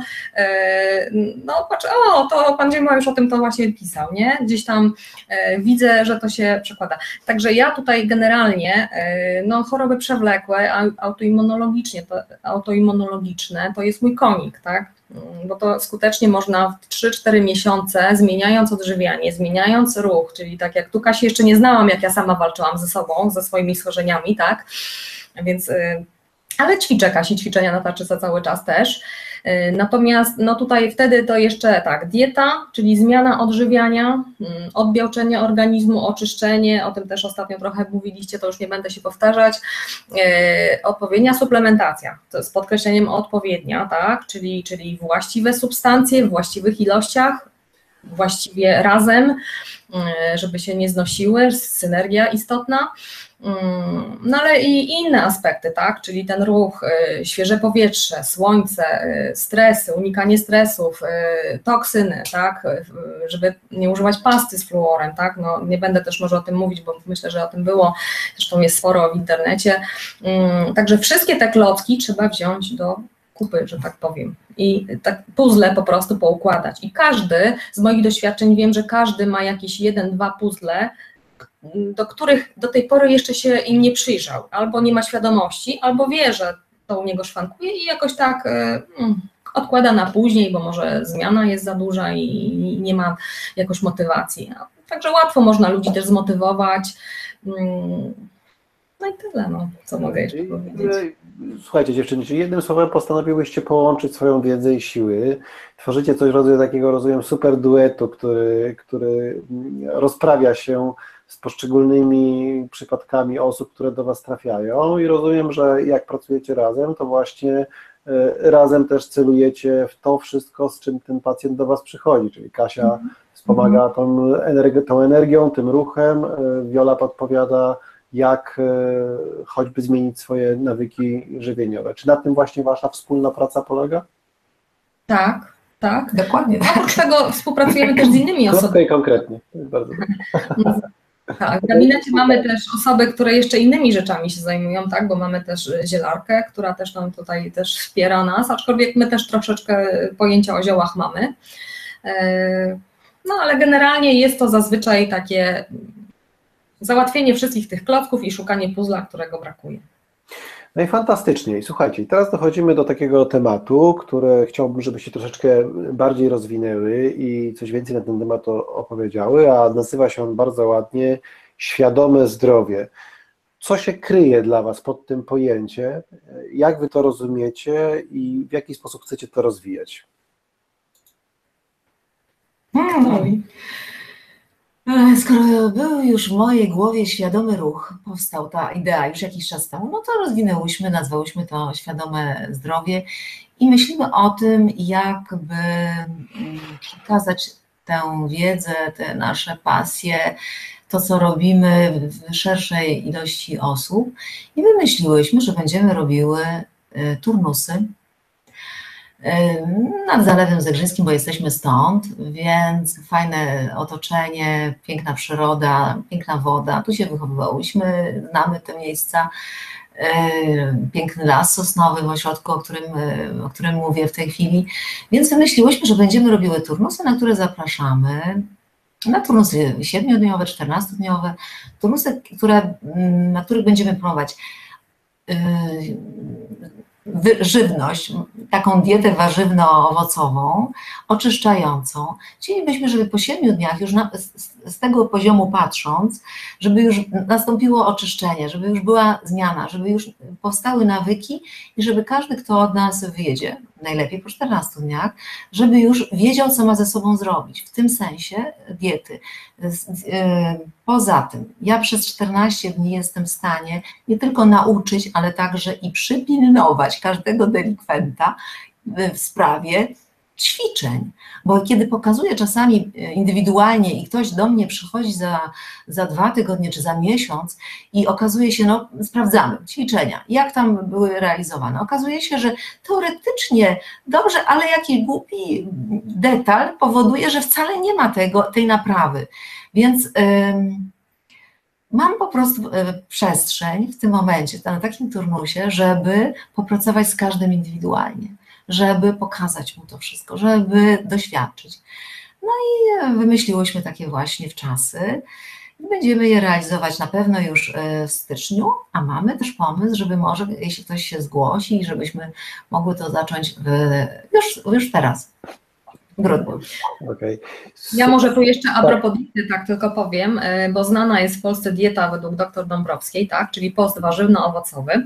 no patrz, o, to pan Ziemba już o tym to właśnie pisał, nie, gdzieś tam widzę, że to się przekłada. Także ja tutaj generalnie, no choroby przewlekłe, autoimmunologicznie, to, autoimmunologiczne, to jest mój konik, tak, bo to skutecznie można w trzy cztery miesiące, zmieniając odżywianie, zmieniając ruch, czyli tak jak tu Kasi jeszcze nie znałam, jak ja sama walczyłam ze sobą, ze swoimi schorzeniami, tak, więc, ale ćwiczę Kasi, ćwiczenia na tarczyce cały czas też, natomiast no tutaj wtedy to jeszcze tak, dieta, czyli zmiana odżywiania, odbiałczenie organizmu, oczyszczenie, o tym też ostatnio trochę mówiliście, to już nie będę się powtarzać, odpowiednia suplementacja, to z podkreśleniem odpowiednia, tak, czyli, czyli właściwe substancje w właściwych ilościach, właściwie razem, żeby się nie znosiły, synergia istotna. No ale i inne aspekty, tak, czyli ten ruch, świeże powietrze, słońce, stresy, unikanie stresów, toksyny, tak, żeby nie używać pasty z fluorem, tak, no nie będę też może o tym mówić, bo myślę, że o tym było, zresztą jest sporo w internecie, także wszystkie te klocki trzeba wziąć do kupy, że tak powiem, i tak puzzle po prostu poukładać i każdy, z moich doświadczeń wiem, że każdy ma jakieś jeden, dwa puzzle, do których do tej pory jeszcze się im nie przyjrzał, albo nie ma świadomości, albo wie, że to u niego szwankuje i jakoś tak hmm, odkłada na później, bo może zmiana jest za duża i nie ma jakoś motywacji. Także łatwo można ludzi też zmotywować. No i tyle, no, co mogę jeszcze powiedzieć. Słuchajcie dziewczyny, czyli jednym słowem postanowiłyście połączyć swoją wiedzę i siły, tworzycie coś w rodzaju takiego, rozumiem, super duetu, który, który rozprawia się z poszczególnymi przypadkami osób, które do Was trafiają i rozumiem, że jak pracujecie razem, to właśnie razem też celujecie w to wszystko, z czym ten pacjent do Was przychodzi, czyli Kasia mm. wspomaga tą, energię, tą energią, tym ruchem, Wiola podpowiada, jak choćby zmienić swoje nawyki żywieniowe. Czy na tym właśnie Wasza wspólna praca polega? Tak, tak. Dokładnie. Oprócz tego współpracujemy też z innymi osobami. Krótko i konkretnie. To jest bardzo dobrze. Tak, w gabinecie mamy też osoby, które jeszcze innymi rzeczami się zajmują, tak, bo mamy też zielarkę, która też nam tutaj też wspiera nas, aczkolwiek my też troszeczkę pojęcia o ziołach mamy. No ale generalnie jest to zazwyczaj takie załatwienie wszystkich tych klocków i szukanie puzla, którego brakuje. No i fantastycznie. I słuchajcie, teraz dochodzimy do takiego tematu, który chciałbym, żebyście troszeczkę bardziej rozwinęły i coś więcej na ten temat opowiedziały, a nazywa się on bardzo ładnie świadome zdrowie. Co się kryje dla Was pod tym pojęciem? Jak Wy to rozumiecie i w jaki sposób chcecie to rozwijać? Hmm. Skoro był już w mojej głowie świadomy ruch, powstał ta idea już jakiś czas temu, no to rozwinęłyśmy, nazwałyśmy to świadome zdrowie i myślimy o tym, jakby przekazać tę wiedzę, te nasze pasje, to co robimy w szerszej ilości osób i wymyśliłyśmy, że będziemy robiły turnusy nad Zalewem Zegrzyńskim, bo jesteśmy stąd, więc fajne otoczenie, piękna przyroda, piękna woda, tu się wychowywałyśmy, znamy te miejsca, piękny las sosnowy w ośrodku, o którym, o którym mówię w tej chwili, więc wymyśliłyśmy, że będziemy robiły turnusy, na które zapraszamy, na turnusy siedmiodniowe, czternastodniowe, turnusy, które, na których będziemy promować żywność, taką dietę warzywno-owocową, oczyszczającą. Chcielibyśmy, żeby po siedmiu dniach już na, z, z tego poziomu patrząc, żeby już nastąpiło oczyszczenie, żeby już była zmiana, żeby już powstały nawyki i żeby każdy, kto od nas wyjedzie, najlepiej po czternastu dniach, żeby już wiedział, co ma ze sobą zrobić. W tym sensie diety. Poza tym, ja przez czternaście dni jestem w stanie nie tylko nauczyć, ale także i przypilnować każdego delikwenta w sprawie ćwiczeń, bo kiedy pokazuję czasami indywidualnie i ktoś do mnie przychodzi za, za dwa tygodnie czy za miesiąc i okazuje się, no sprawdzamy ćwiczenia, jak tam były realizowane, okazuje się, że teoretycznie dobrze, ale jakiś głupi detal powoduje, że wcale nie ma tego, tej naprawy, więc ym, mam po prostu przestrzeń w tym momencie, na takim turnusie, żeby popracować z każdym indywidualnie, żeby pokazać mu to wszystko, żeby doświadczyć. No i wymyśliłyśmy takie właśnie wczasy. Będziemy je realizować na pewno już w styczniu, a mamy też pomysł, żeby może, jeśli ktoś się zgłosi, żebyśmy mogły to zacząć w, już, już teraz. Grudniu. Okay. Ja może tu jeszcze a propos diety, tak tylko powiem, bo znana jest w Polsce dieta według dr Dąbrowskiej, tak, czyli post warzywno-owocowy.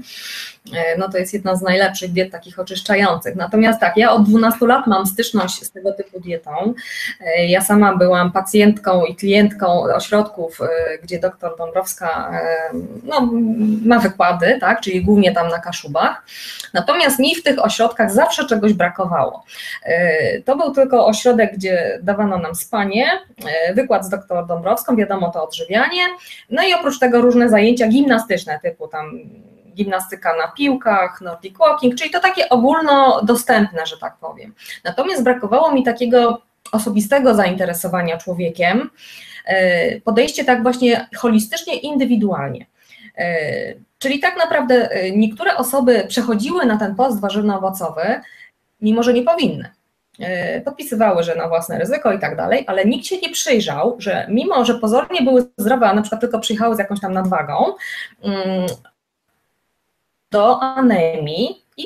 No to jest jedna z najlepszych diet takich oczyszczających. Natomiast tak, ja od dwunastu lat mam styczność z tego typu dietą. Ja sama byłam pacjentką i klientką ośrodków, gdzie dr Dąbrowska no, ma wykłady, tak, czyli głównie tam na Kaszubach. Natomiast mi w tych ośrodkach zawsze czegoś brakowało. To był tylko ośrodek, gdzie dawano nam spanie, wykład z dr Dąbrowską, wiadomo, to odżywianie, no i oprócz tego różne zajęcia gimnastyczne, typu tam gimnastyka na piłkach, nordic walking, czyli to takie ogólnodostępne, że tak powiem. Natomiast brakowało mi takiego osobistego zainteresowania człowiekiem, podejście tak właśnie holistycznie, indywidualnie. Czyli tak naprawdę niektóre osoby przechodziły na ten post warzywno-owocowy, mimo że nie powinny. Podpisywały, że na własne ryzyko i tak dalej, ale nikt się nie przyjrzał, że mimo, że pozornie były zdrowe, a na przykład tylko przyjechały z jakąś tam nadwagą, do anemii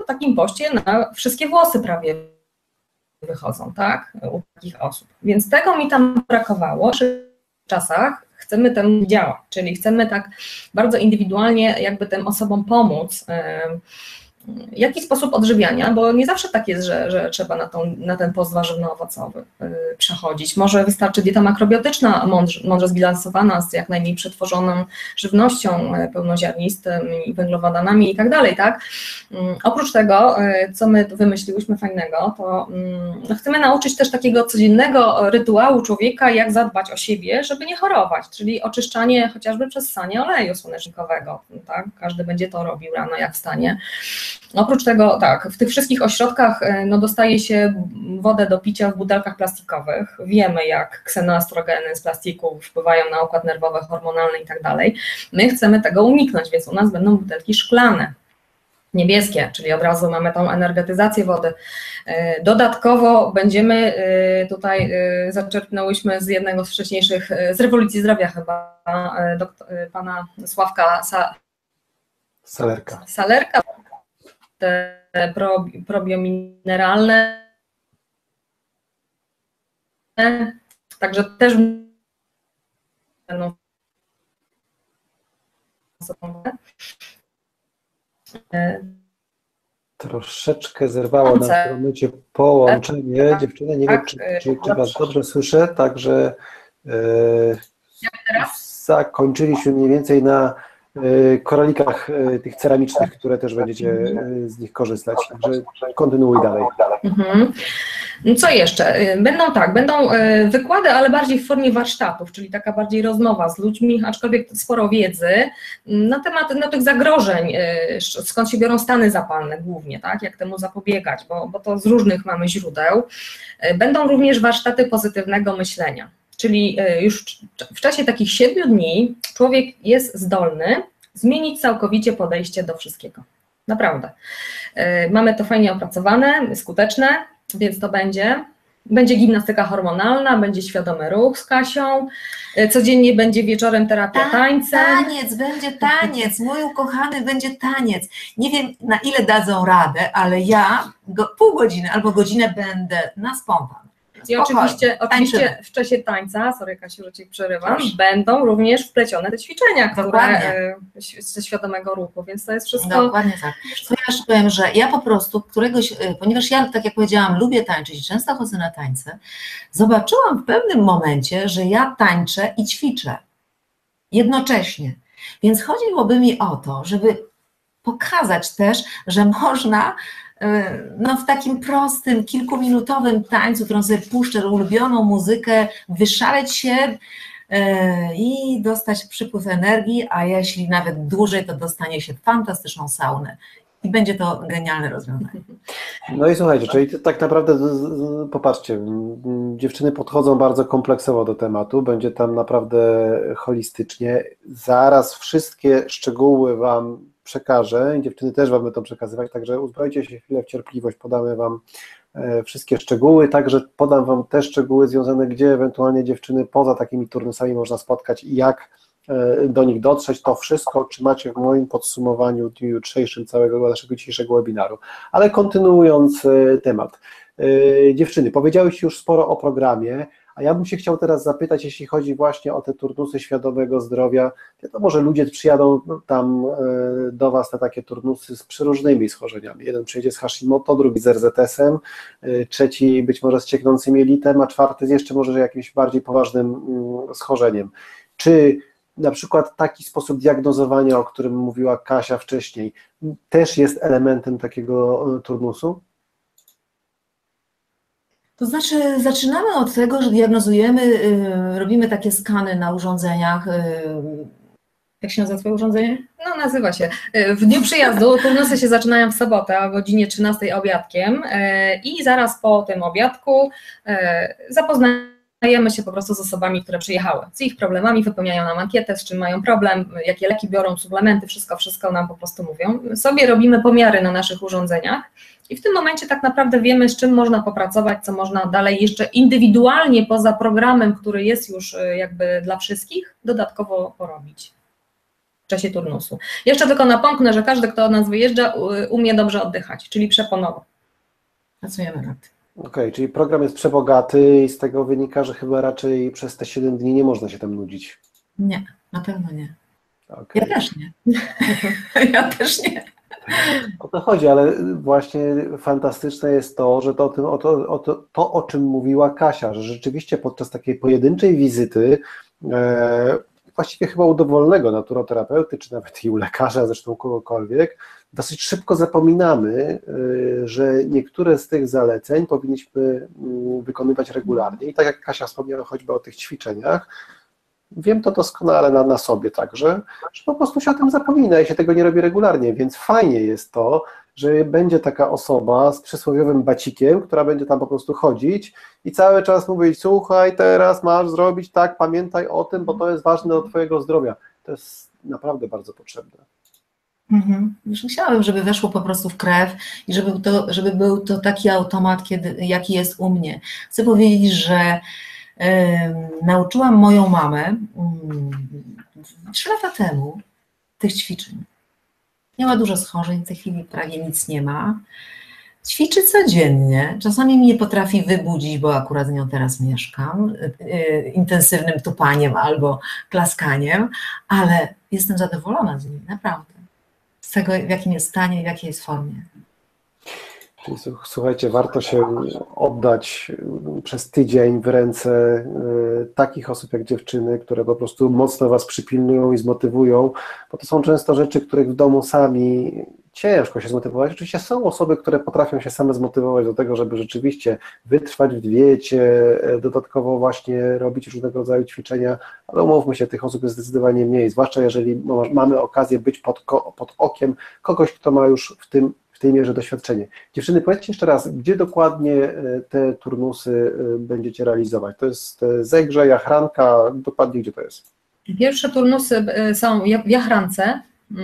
po takim poście na wszystkie włosy prawie wychodzą, tak, u takich osób. Więc tego mi tam brakowało. W czasach chcemy temu działać, czyli chcemy tak bardzo indywidualnie jakby tym osobom pomóc. W jaki sposób odżywiania, bo nie zawsze tak jest, że, że trzeba na, tą, na ten post warzywno-owocowy yy, przechodzić. Może wystarczy dieta makrobiotyczna, mądrze, mądrze zbilansowana, z jak najmniej przetworzoną żywnością yy, pełnoziarnistą i węglowodanami i tak dalej, tak? Yy, oprócz tego, yy, co my wymyśliłyśmy fajnego, to yy, chcemy nauczyć też takiego codziennego rytuału człowieka, jak zadbać o siebie, żeby nie chorować, czyli oczyszczanie chociażby przez ssanie oleju słonecznikowego, tak? Każdy będzie to robił rano, jak wstanie. Oprócz tego, tak, w tych wszystkich ośrodkach no, dostaje się wodę do picia w butelkach plastikowych. Wiemy, jak ksenoestrogeny z plastiku wpływają na układ nerwowy, hormonalny i tak dalej. My chcemy tego uniknąć, więc u nas będą butelki szklane, niebieskie, czyli od razu mamy tą energetyzację wody. Dodatkowo będziemy, tutaj zaczerpnęłyśmy z jednego z wcześniejszych, z Rewolucji Zdrowia chyba, doktor, pana Sławka Sa Salerka. Salerka. Te probiomineralne, także też będą troszeczkę zerwało nam w tym momencie połączenie. Tak, dziewczyny, nie tak, wiem, czy, czy, czy Was dobrze słyszę, także yy, zakończyliśmy mniej więcej na koralikach tych ceramicznych, które też będziecie z nich korzystać, także kontynuuj dalej. Mhm. Co jeszcze? Będą tak, będą wykłady, ale bardziej w formie warsztatów, czyli taka bardziej rozmowa z ludźmi, aczkolwiek sporo wiedzy na temat no, tych zagrożeń, skąd się biorą stany zapalne głównie, tak, jak temu zapobiegać, bo, bo to z różnych mamy źródeł. Będą również warsztaty pozytywnego myślenia. Czyli już w czasie takich siedmiu dni człowiek jest zdolny zmienić całkowicie podejście do wszystkiego. Naprawdę. Mamy to fajnie opracowane, skuteczne, więc to będzie. Będzie gimnastyka hormonalna, będzie świadomy ruch z Kasią, codziennie będzie wieczorem terapia tańcem. Taniec, będzie taniec, mój ukochany będzie taniec. Nie wiem, na ile dadzą radę, ale ja go, pół godziny albo godzinę będę na spontan. I oczywiście, oczywiście w czasie tańca, sorry Kasiu, że Cię przerywam, Proszę. będą również wplecione te ćwiczenia, które ze świadomego ruchu, więc to jest wszystko... Dokładnie tak. To ja jeszcze powiem, że ja po prostu któregoś, ponieważ ja, tak jak powiedziałam, lubię tańczyć i często chodzę na tańce, zobaczyłam w pewnym momencie, że ja tańczę i ćwiczę jednocześnie. Więc chodziłoby mi o to, żeby pokazać też, że można no w takim prostym, kilkuminutowym tańcu, którą sobie puszczę, ulubioną muzykę, wyszaleć się i dostać przypływ energii, a jeśli nawet dłużej, to dostanie się fantastyczną saunę i będzie to genialne rozwiązanie. No i słuchajcie, czyli tak naprawdę, popatrzcie, dziewczyny podchodzą bardzo kompleksowo do tematu, będzie tam naprawdę holistycznie, zaraz wszystkie szczegóły Wam przekażę, dziewczyny też Wam będą przekazywać, także uzbrojcie się chwilę w cierpliwość, podamy Wam wszystkie szczegóły, także podam Wam te szczegóły związane, gdzie ewentualnie dziewczyny poza takimi turnusami można spotkać i jak do nich dotrzeć, to wszystko otrzymacie w moim podsumowaniu w dniu jutrzejszym całego naszego dzisiejszego webinaru. Ale kontynuując temat, dziewczyny, powiedziałyście już sporo o programie, a ja bym się chciał teraz zapytać, jeśli chodzi właśnie o te turnusy świadomego zdrowia, wiadomo, że ludzie przyjadą tam do Was na takie turnusy z przeróżnymi schorzeniami. Jeden przyjedzie z Hashimoto, drugi z er zet esem, trzeci być może z cieknącym jelitem, a czwarty z jeszcze może jakimś bardziej poważnym schorzeniem. Czy na przykład taki sposób diagnozowania, o którym mówiła Kasia wcześniej, też jest elementem takiego turnusu? To znaczy zaczynamy od tego, że diagnozujemy, yy, robimy takie skany na urządzeniach. Yy, jak się nazywa Twoje urządzenie? No nazywa się. W dniu przyjazdu turnusy się zaczynają w sobotę o godzinie trzynastej obiadkiem yy, i zaraz po tym obiadku yy, zapoznajemy się po prostu z osobami, które przyjechały, z ich problemami, wypełniają nam ankietę, z czym mają problem, jakie leki biorą, suplementy, wszystko, wszystko nam po prostu mówią. Sobie robimy pomiary na naszych urządzeniach i w tym momencie tak naprawdę wiemy, z czym można popracować, co można dalej jeszcze indywidualnie poza programem, który jest już jakby dla wszystkich, dodatkowo porobić. w czasie turnusu. Jeszcze tylko napomknę, że każdy, kto od nas wyjeżdża, umie dobrze oddychać, czyli przeponowo. Pracujemy nad tym. Okej, okay, czyli program jest przebogaty i z tego wynika, że chyba raczej przez te siedem dni nie można się tam nudzić. Nie, na pewno nie. Okay. Ja też nie. Ja też nie. O to chodzi, ale właśnie fantastyczne jest to, że to o, tym, o, to, o to, to, o czym mówiła Kasia, że rzeczywiście podczas takiej pojedynczej wizyty, e, właściwie chyba u dowolnego naturoterapeuty, czy nawet i u lekarza, zresztą kogokolwiek, dosyć szybko zapominamy, e, że niektóre z tych zaleceń powinniśmy m, wykonywać regularnie. I tak jak Kasia wspomniała choćby o tych ćwiczeniach, wiem to doskonale na, na sobie także, że po prostu się o tym zapomina i się tego nie robi regularnie, więc fajnie jest to, że będzie taka osoba z przysłowiowym bacikiem, która będzie tam po prostu chodzić i cały czas mówić, słuchaj, teraz masz zrobić tak, pamiętaj o tym, bo to jest ważne dla twojego zdrowia. To jest naprawdę bardzo potrzebne. Mhm. Już chciałabym, żeby weszło po prostu w krew i żeby to, żeby był to taki automat, kiedy, jaki jest u mnie. Chcę powiedzieć, że nauczyłam moją mamę trzy lata temu tych ćwiczeń. Miała dużo schorzeń, w tej chwili prawie nic nie ma. Ćwiczy codziennie, czasami mnie potrafi wybudzić, bo akurat z nią teraz mieszkam, intensywnym tupaniem albo klaskaniem, ale jestem zadowolona z niej, naprawdę. Z tego, w jakim jest stanie i w jakiej jest formie. Czyli słuchajcie, warto się oddać przez tydzień w ręce takich osób jak dziewczyny, które po prostu mocno was przypilnują i zmotywują, bo to są często rzeczy, których w domu sami ciężko się zmotywować. Oczywiście są osoby, które potrafią się same zmotywować do tego, żeby rzeczywiście wytrwać w diecie, dodatkowo właśnie robić różnego rodzaju ćwiczenia, ale umówmy się, tych osób jest zdecydowanie mniej, zwłaszcza jeżeli mamy okazję być pod, pod okiem kogoś, kto ma już w tym w tej mierze doświadczenie. Dziewczyny, powiedzcie jeszcze raz, gdzie dokładnie te turnusy będziecie realizować? To jest Zegrze, Jachranka, dokładnie gdzie to jest? Pierwsze turnusy są w Jachrance,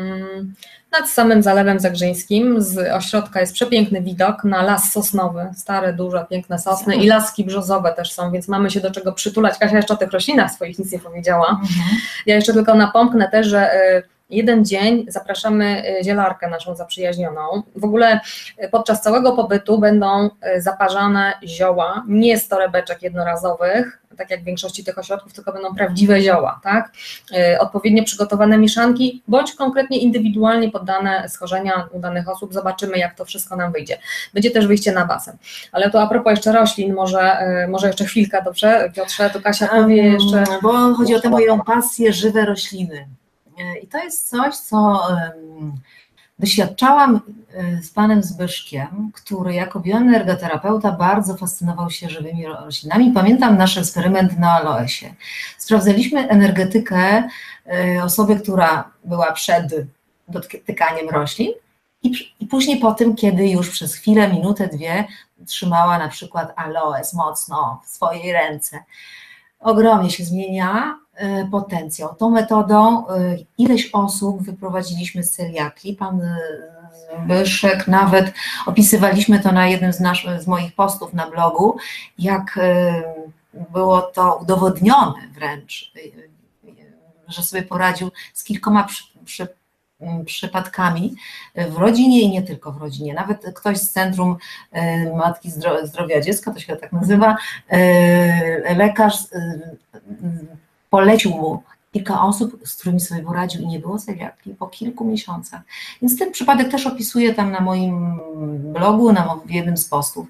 nad samym Zalewem Zegrzyńskim. Z ośrodka jest przepiękny widok na las sosnowy, stare, duże, piękne sosny i laski brzozowe też są, więc mamy się do czego przytulać. Kasia jeszcze o tych roślinach swoich nic nie powiedziała. Mhm. Ja jeszcze tylko napomknę też, że jeden dzień zapraszamy zielarkę naszą zaprzyjaźnioną. W ogóle podczas całego pobytu będą zaparzane zioła, nie z torebeczek jednorazowych, tak jak w większości tych ośrodków, tylko będą prawdziwe zioła, tak? Odpowiednio przygotowane mieszanki, bądź konkretnie indywidualnie poddane schorzenia u danych osób. Zobaczymy, jak to wszystko nam wyjdzie. Będzie też wyjście na basen. Ale to a propos jeszcze roślin, może, może jeszcze chwilkę, dobrze? Piotrze, to Kasia powie jeszcze... Bo chodzi o tę moją pasję, żywe rośliny. I to jest coś, co um, doświadczałam z panem Zbyszkiem, który jako bioenergoterapeuta bardzo fascynował się żywymi roślinami. Pamiętam nasz eksperyment na aloesie. Sprawdzaliśmy energetykę osoby, która była przed dotykaniem roślin i, i później po tym, kiedy już przez chwilę, minutę, dwie trzymała na przykład aloes mocno w swojej ręce. Ogromnie się zmienia potencjał. Tą metodą ileś osób wyprowadziliśmy z celiakii. Pan Zbyszek, nawet opisywaliśmy to na jednym z, nasz, z moich postów na blogu, jak było to udowodnione wręcz, że sobie poradził z kilkoma przy, przy, przypadkami w rodzinie i nie tylko w rodzinie. Nawet ktoś z Centrum Matki Zdrowia Dziecka, to się tak nazywa, lekarz polecił mu kilka osób, z którymi sobie poradził i nie było celiakii po kilku miesiącach. Więc ten przypadek też opisuję tam na moim blogu, na w jednym z postów.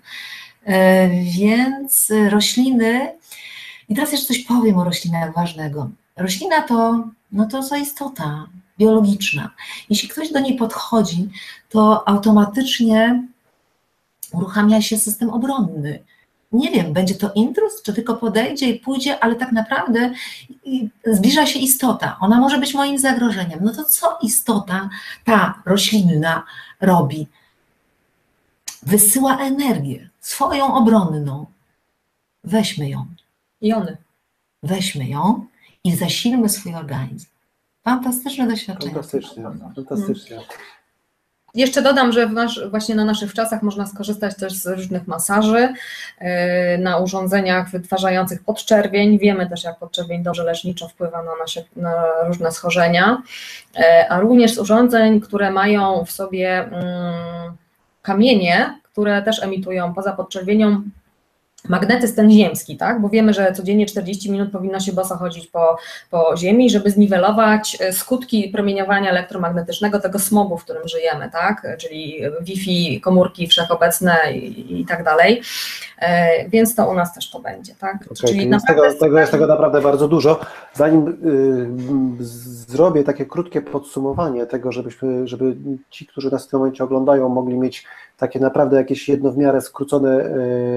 Więc rośliny, i teraz jeszcze coś powiem o roślinach ważnego. Roślina to, no to co istota biologiczna. Jeśli ktoś do niej podchodzi, to automatycznie uruchamia się system obronny. Nie wiem, będzie to intruz, czy tylko podejdzie i pójdzie, ale tak naprawdę zbliża się istota. Ona może być moim zagrożeniem. No to co istota ta roślinna robi? Wysyła energię, swoją obronną. Weźmy ją. Jony. Weźmy ją i zasilmy swój organizm. Fantastyczne doświadczenie. Fantastycznie, fantastycznie. Jeszcze dodam, że w nasz, właśnie na naszych wczasach można skorzystać też z różnych masaży yy, na urządzeniach wytwarzających podczerwień. Wiemy też, jak podczerwień dobrze leczniczo wpływa na, nasze, na różne schorzenia, yy, a również z urządzeń, które mają w sobie yy, kamienie, które też emitują poza podczerwienią magnetyzm ten ziemski, tak? Bo wiemy, że codziennie czterdzieści minut powinno się boso chodzić po, po ziemi, żeby zniwelować skutki promieniowania elektromagnetycznego, tego smogu, w którym żyjemy, tak? Czyli Wi-Fi, komórki wszechobecne i, i tak dalej, e, więc to u nas też to będzie, tak? Okay, czyli jest tego, tego jest tego naprawdę bardzo dużo. Zanim y, zrobię takie krótkie podsumowanie tego, żebyśmy, żeby ci, którzy nas w tym momencie oglądają, mogli mieć takie naprawdę jakieś jedno w miarę skrócone,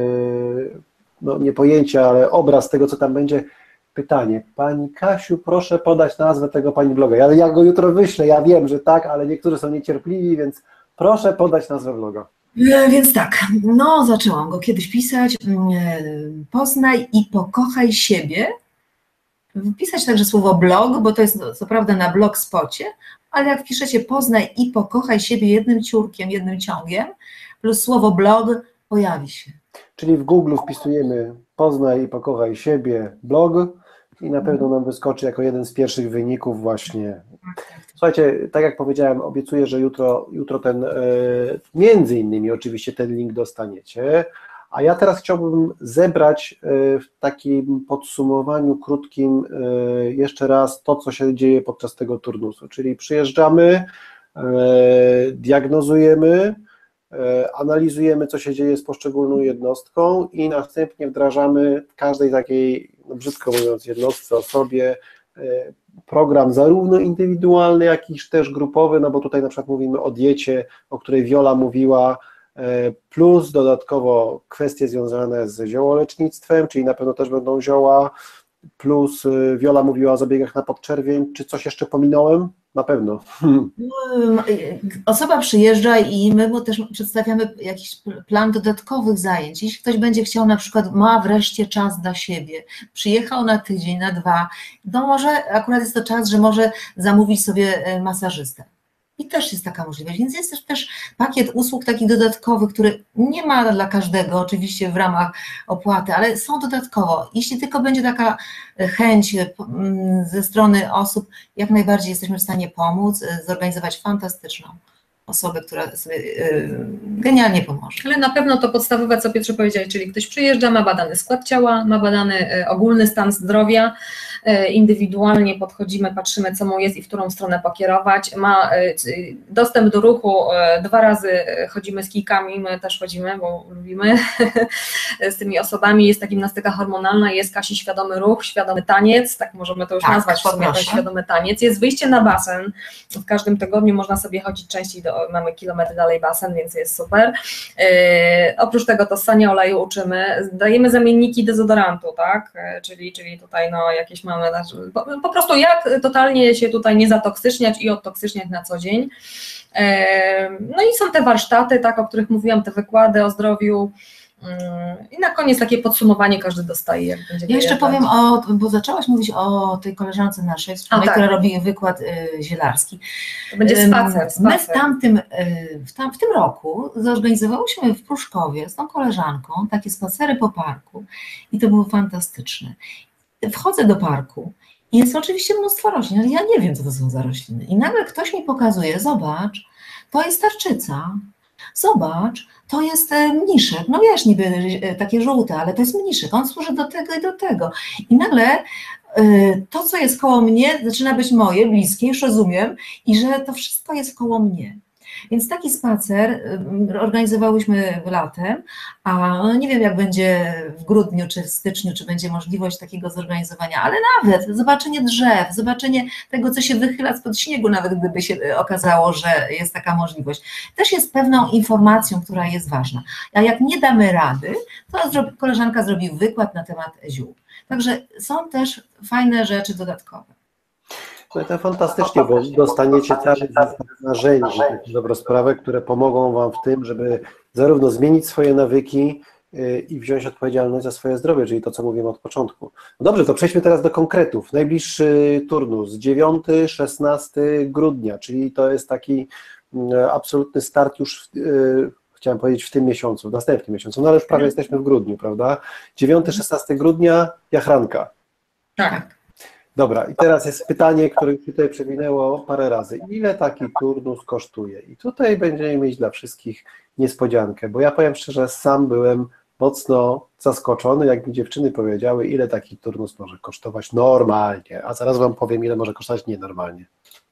no nie pojęcie, ale obraz tego, co tam będzie. Pytanie, Pani Kasiu, proszę podać nazwę tego Pani bloga. Ja, ja go jutro wyślę, ja wiem, że tak, ale niektórzy są niecierpliwi, więc proszę podać nazwę bloga. Więc tak, no zaczęłam go kiedyś pisać. Poznaj i pokochaj siebie. Wpisać także słowo blog, bo to jest co prawda na blogspocie, ale jak wpiszecie poznaj i pokochaj siebie jednym ciurkiem, jednym ciągiem, plus słowo blog pojawi się. Czyli w Google wpisujemy poznaj i pokochaj siebie blog i na pewno nam wyskoczy jako jeden z pierwszych wyników właśnie. Słuchajcie, tak jak powiedziałem, obiecuję, że jutro, jutro ten, między innymi oczywiście ten link dostaniecie, a ja teraz chciałbym zebrać w takim podsumowaniu krótkim jeszcze raz to, co się dzieje podczas tego turnusu, czyli przyjeżdżamy, diagnozujemy, analizujemy, co się dzieje z poszczególną jednostką i następnie wdrażamy w każdej takiej, no brzydko mówiąc, jednostce, osobie program zarówno indywidualny, jak i też grupowy, no bo tutaj na przykład mówimy o diecie, o której Wiola mówiła, plus dodatkowo kwestie związane z ziołolecznictwem, czyli na pewno też będą zioła, plus Wiola mówiła o zabiegach na podczerwień. Czy coś jeszcze pominąłem? Na pewno. Osoba przyjeżdża i my mu też przedstawiamy jakiś plan dodatkowych zajęć. Jeśli ktoś będzie chciał, na przykład ma wreszcie czas dla siebie, przyjechał na tydzień, na dwa, to może akurat jest to czas, że może zamówić sobie masażystę. I też jest taka możliwość, więc jest też, też pakiet usług takich dodatkowych, który nie ma dla każdego oczywiście w ramach opłaty, ale są dodatkowo. Jeśli tylko będzie taka chęć ze strony osób, jak najbardziej jesteśmy w stanie pomóc, zorganizować fantastyczną osobę, która sobie genialnie pomoże. Ale na pewno to podstawowe, co Piotrze powiedziałeś, czyli ktoś przyjeżdża, ma badany skład ciała, ma badany ogólny stan zdrowia, indywidualnie podchodzimy, patrzymy, co mu jest i w którą stronę pokierować, ma dostęp do ruchu, dwa razy chodzimy z kijkami, my też chodzimy, bo lubimy z tymi osobami, jest ta gimnastyka hormonalna, jest Kasi świadomy ruch, świadomy taniec, tak możemy to już tak nazwać, w sumie ten świadomy taniec, jest wyjście na basen, w każdym tygodniu można sobie chodzić częściej, do, mamy kilometr dalej basen, więc jest super. Yy, oprócz tego to ssania oleju uczymy, dajemy zamienniki dezodorantu, tak, czyli, czyli tutaj no jakieś mamy, po, po prostu jak totalnie się tutaj nie zatoksyczniać i odtoksyczniać na co dzień. Yy, no i są te warsztaty, tak, o których mówiłam, te wykłady o zdrowiu. I na koniec takie podsumowanie każdy dostaje. Jak będzie ja jeszcze powiem o, bo zaczęłaś mówić o tej koleżance naszej, tak. która robi wykład y, zielarski. To będzie spacer, spacer. My w tamtym, y, w, tam, w tym roku zorganizowałyśmy w Pruszkowie z tą koleżanką takie spacery po parku i to było fantastyczne. Wchodzę do parku i jest oczywiście mnóstwo roślin, ale ja nie wiem, co to są za rośliny. I nagle ktoś mi pokazuje, zobacz, to jest tarczyca, zobacz, to jest mniszek, no wiesz, niby takie żółte, ale to jest mniszek, on służy do tego i do tego. I nagle to, co jest koło mnie, zaczyna być moje, bliskie, już rozumiem, i że to wszystko jest koło mnie. Więc taki spacer organizowałyśmy latem, a nie wiem, jak będzie w grudniu czy w styczniu, czy będzie możliwość takiego zorganizowania, ale nawet zobaczenie drzew, zobaczenie tego, co się wychyla spod śniegu, nawet gdyby się okazało, że jest taka możliwość, też jest pewną informacją, która jest ważna. A jak nie damy rady, to koleżanka zrobi wykład na temat ziół. Także są też fajne rzeczy dodatkowe. No to fantastycznie, bo dostaniecie cały zestaw narzędzi, dobrą sprawę, które pomogą Wam w tym, żeby zarówno zmienić swoje nawyki i wziąć odpowiedzialność za swoje zdrowie, czyli to, co mówiłem od początku. No dobrze, to przejdźmy teraz do konkretów. Najbliższy turnus, dziewiątego do szesnastego grudnia, czyli to jest taki absolutny start już, w, chciałem powiedzieć w tym miesiącu, w następnym miesiącu, no ale już prawie jesteśmy w grudniu, prawda? dziewiątego szesnastego grudnia, Jachranka. Tak. Dobra, i teraz jest pytanie, które tutaj przewinęło parę razy. Ile taki turnus kosztuje? I tutaj będziemy mieć dla wszystkich niespodziankę, bo ja powiem szczerze, sam byłem mocno zaskoczony, jak mi dziewczyny powiedziały, ile taki turnus może kosztować normalnie, a zaraz Wam powiem, ile może kosztować nienormalnie.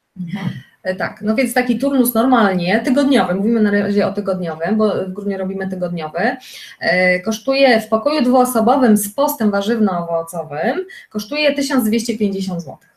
Tak, no więc taki turnus normalnie, tygodniowy, mówimy na razie o tygodniowym, bo w grudniu robimy tygodniowy, kosztuje w pokoju dwuosobowym z postem warzywno-owocowym, kosztuje tysiąc dwieście pięćdziesiąt złotych.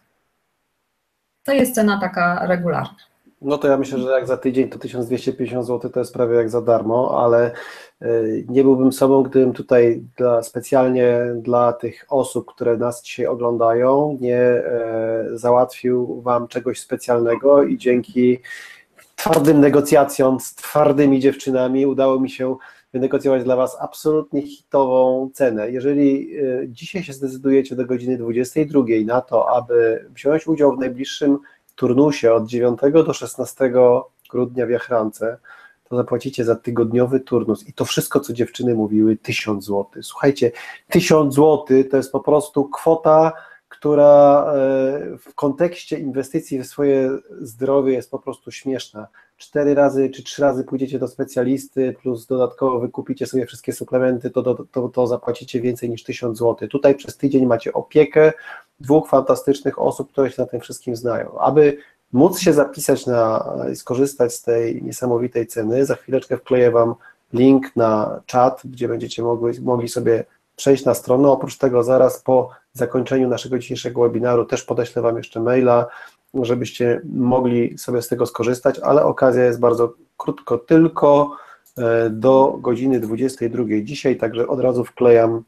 To jest cena taka regularna. No to ja myślę, że jak za tydzień to tysiąc dwieście pięćdziesiąt złotych to jest prawie jak za darmo, ale nie byłbym sobą, gdybym tutaj dla, specjalnie dla tych osób, które nas dzisiaj oglądają, nie e, załatwił Wam czegoś specjalnego i dzięki twardym negocjacjom z twardymi dziewczynami udało mi się wynegocjować dla Was absolutnie hitową cenę. Jeżeli e, dzisiaj się zdecydujecie do godziny dwudziestej drugiej na to, aby wziąć udział w najbliższym turnusie od dziewiątego do szesnastego grudnia w Jachrance, to zapłacicie za tygodniowy turnus i to wszystko, co dziewczyny mówiły, tysiąc złotych. Słuchajcie, tysiąc złotych to jest po prostu kwota, która w kontekście inwestycji w swoje zdrowie jest po prostu śmieszna. Cztery razy czy trzy razy pójdziecie do specjalisty, plus dodatkowo wykupicie sobie wszystkie suplementy, to, to, to zapłacicie więcej niż tysiąc złotych. Tutaj przez tydzień macie opiekę dwóch fantastycznych osób, które się na tym wszystkim znają. Aby móc się zapisać na i skorzystać z tej niesamowitej ceny, za chwileczkę wkleję Wam link na czat, gdzie będziecie mogli, mogli sobie przejść na stronę. Oprócz tego zaraz po zakończeniu naszego dzisiejszego webinaru też podeślę Wam jeszcze maila, żebyście mogli sobie z tego skorzystać, ale okazja jest bardzo krótko, tylko do godziny dwudziestej drugiej dzisiaj, także od razu wklejam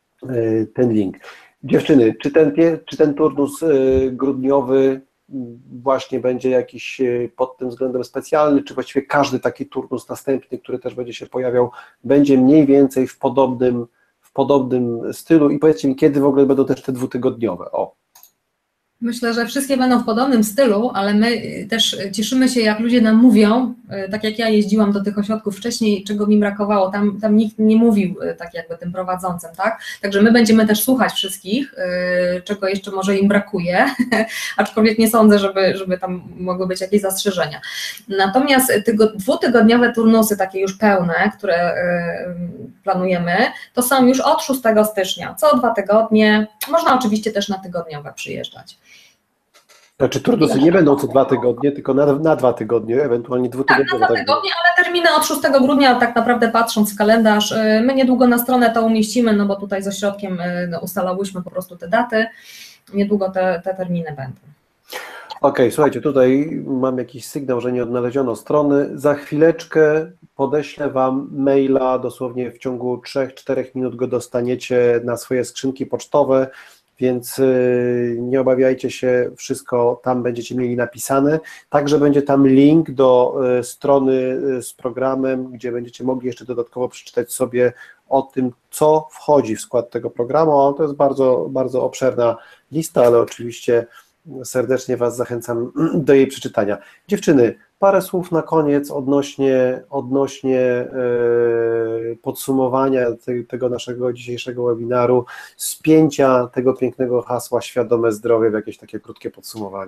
ten link. Dziewczyny, czy ten, czy ten turnus grudniowy właśnie będzie jakiś pod tym względem specjalny, czy właściwie każdy taki turnus następny, który też będzie się pojawiał, będzie mniej więcej w podobnym, w podobnym stylu i powiedzcie mi, kiedy w ogóle będą też te dwutygodniowe? O. Myślę, że wszystkie będą w podobnym stylu, ale my też cieszymy się, jak ludzie nam mówią, tak jak ja jeździłam do tych ośrodków wcześniej, czego mi brakowało, tam, tam nikt nie mówił tak jakby tym prowadzącym, tak? Także my będziemy też słuchać wszystkich, czego jeszcze może im brakuje, aczkolwiek nie sądzę, żeby, żeby tam mogły być jakieś zastrzeżenia. Natomiast tygo, dwutygodniowe turnusy, takie już pełne, które planujemy, to są już od szóstego stycznia, co dwa tygodnie, można oczywiście też na tygodniowe przyjeżdżać. Znaczy turnusy nie będą co dwa tygodnie, tylko na, na dwa tygodnie, ewentualnie dwutygodniowe. Tak, na dwa tygodnie, ale terminy od szóstego grudnia, tak naprawdę patrząc w kalendarz, my niedługo na stronę to umieścimy, no bo tutaj z ośrodkiem no, ustalałyśmy po prostu te daty, niedługo te, te terminy będą. Okej, okay, słuchajcie, tutaj mam jakiś sygnał, że nie odnaleziono strony. Za chwileczkę podeślę Wam maila, dosłownie w ciągu trzech czterech minut go dostaniecie na swoje skrzynki pocztowe, więc nie obawiajcie się, wszystko tam będziecie mieli napisane. Także będzie tam link do strony z programem, gdzie będziecie mogli jeszcze dodatkowo przeczytać sobie o tym, co wchodzi w skład tego programu. To jest bardzo, bardzo obszerna lista, ale oczywiście serdecznie Was zachęcam do jej przeczytania. Dziewczyny, parę słów na koniec odnośnie, odnośnie yy, podsumowania te, tego naszego dzisiejszego webinaru, spięcia tego pięknego hasła świadome zdrowie w jakieś takie krótkie podsumowanie.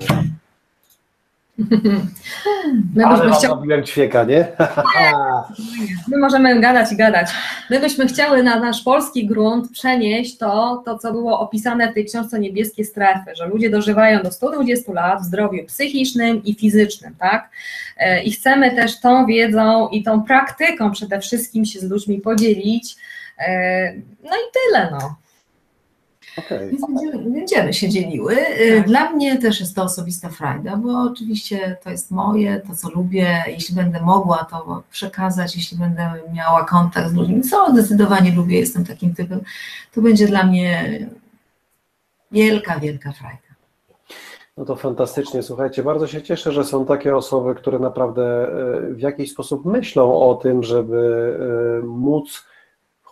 My Ale byśmy wam chciały... robiłem ćwieka, nie? My możemy gadać i gadać. My byśmy chciały na nasz polski grunt przenieść to, to, co było opisane w tej książce Niebieskie Strefy, że ludzie dożywają do stu dwudziestu lat w zdrowiu psychicznym i fizycznym, tak? I chcemy też tą wiedzą i tą praktyką przede wszystkim się z ludźmi podzielić. No i tyle, no. Okay. Więc będziemy, będziemy się dzieliły. Tak. Dla mnie też jest to osobista frajda, bo oczywiście to jest moje, to co lubię, jeśli będę mogła to przekazać, jeśli będę miała kontakt z ludźmi, co zdecydowanie lubię, jestem takim typem, to będzie dla mnie wielka, wielka frajda. No to fantastycznie, słuchajcie, bardzo się cieszę, że są takie osoby, które naprawdę w jakiś sposób myślą o tym, żeby móc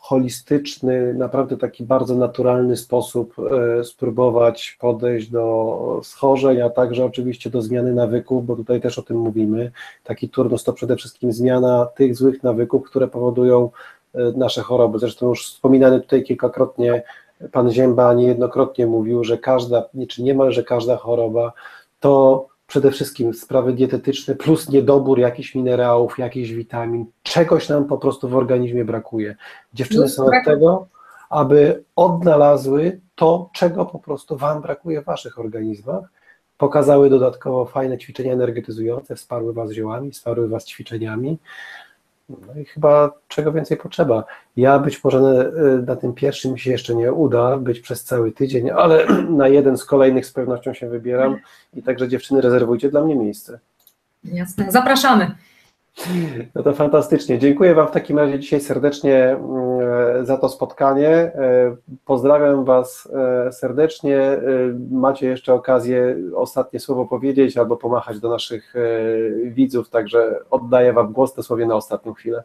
holistyczny, naprawdę taki bardzo naturalny sposób spróbować podejść do schorzeń, a także oczywiście do zmiany nawyków, bo tutaj też o tym mówimy. Taki turnus to przede wszystkim zmiana tych złych nawyków, które powodują nasze choroby. Zresztą już wspominany tutaj kilkakrotnie pan Zięba niejednokrotnie mówił, że każda, czy niemalże każda choroba to przede wszystkim sprawy dietetyczne plus niedobór jakichś minerałów, jakichś witamin, czegoś nam po prostu w organizmie brakuje. Dziewczyny są od tego, aby odnalazły to, czego po prostu wam brakuje w waszych organizmach, pokazały dodatkowo fajne ćwiczenia energetyzujące, wsparły was ziołami, wsparły was ćwiczeniami. No i chyba czego więcej potrzeba. Ja być może na, na tym pierwszym mi się jeszcze nie uda być przez cały tydzień, ale na jeden z kolejnych z pewnością się wybieram i także dziewczyny rezerwujcie dla mnie miejsce. Jasne, zapraszamy. No to fantastycznie. Dziękuję wam w takim razie dzisiaj serdecznie za to spotkanie. Pozdrawiam was serdecznie. Macie jeszcze okazję ostatnie słowo powiedzieć albo pomachać do naszych widzów, także oddaję wam głos dosłownie na ostatnią chwilę.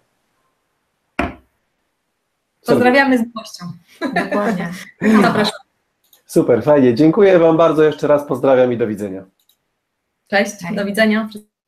Pozdrawiamy z miłością. Dokładnie. Zapraszam. Super, fajnie. Dziękuję wam bardzo jeszcze raz. Pozdrawiam i do widzenia. Cześć, do widzenia.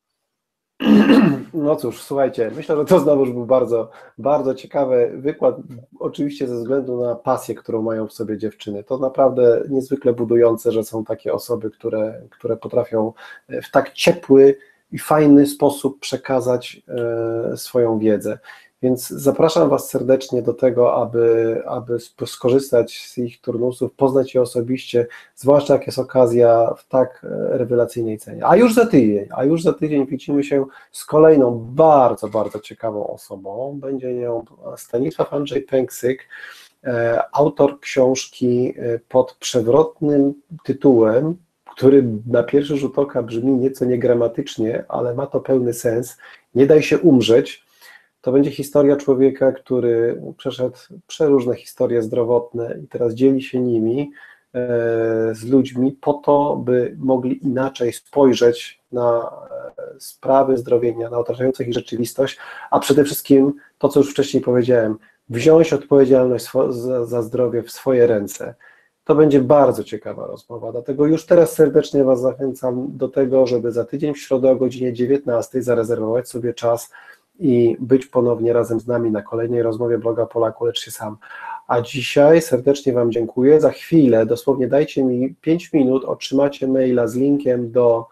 No cóż, słuchajcie, myślę, że to znowu był bardzo, bardzo ciekawy wykład, oczywiście ze względu na pasję, którą mają w sobie dziewczyny. To naprawdę niezwykle budujące, że są takie osoby, które, które potrafią w tak ciepły i fajny sposób przekazać e, swoją wiedzę. Więc zapraszam was serdecznie do tego, aby, aby skorzystać z ich turnusów, poznać je osobiście, zwłaszcza jak jest okazja w tak rewelacyjnej cenie. A już za tydzień, a już za tydzień widzimy się z kolejną bardzo, bardzo ciekawą osobą. Będzie nią Stanisław Andrzej Pęksyk, autor książki pod przewrotnym tytułem, który na pierwszy rzut oka brzmi nieco niegramatycznie, ale ma to pełny sens. Nie daj się umrzeć. To będzie historia człowieka, który przeszedł przeróżne historie zdrowotne i teraz dzieli się nimi z ludźmi po to, by mogli inaczej spojrzeć na sprawy zdrowienia, na otaczającą ich rzeczywistość, a przede wszystkim to, co już wcześniej powiedziałem, wziąć odpowiedzialność za zdrowie w swoje ręce. To będzie bardzo ciekawa rozmowa, dlatego już teraz serdecznie was zachęcam do tego, żeby za tydzień w środę o godzinie dziewiętnastej zarezerwować sobie czas i być ponownie razem z nami na kolejnej rozmowie bloga Polaku Lecz się sam. A dzisiaj serdecznie wam dziękuję. Za chwilę, dosłownie dajcie mi pięć minut, otrzymacie maila z linkiem do,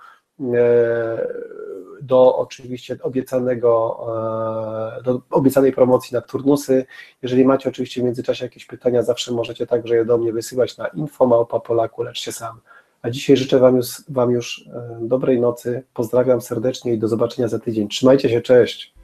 do oczywiście obiecanego, do obiecanej promocji na turnusy. Jeżeli macie oczywiście w międzyczasie jakieś pytania, zawsze możecie także je do mnie wysyłać na info małpa polaku lecz się sam. A dzisiaj życzę wam już, wam już dobrej nocy, pozdrawiam serdecznie i do zobaczenia za tydzień. Trzymajcie się, cześć!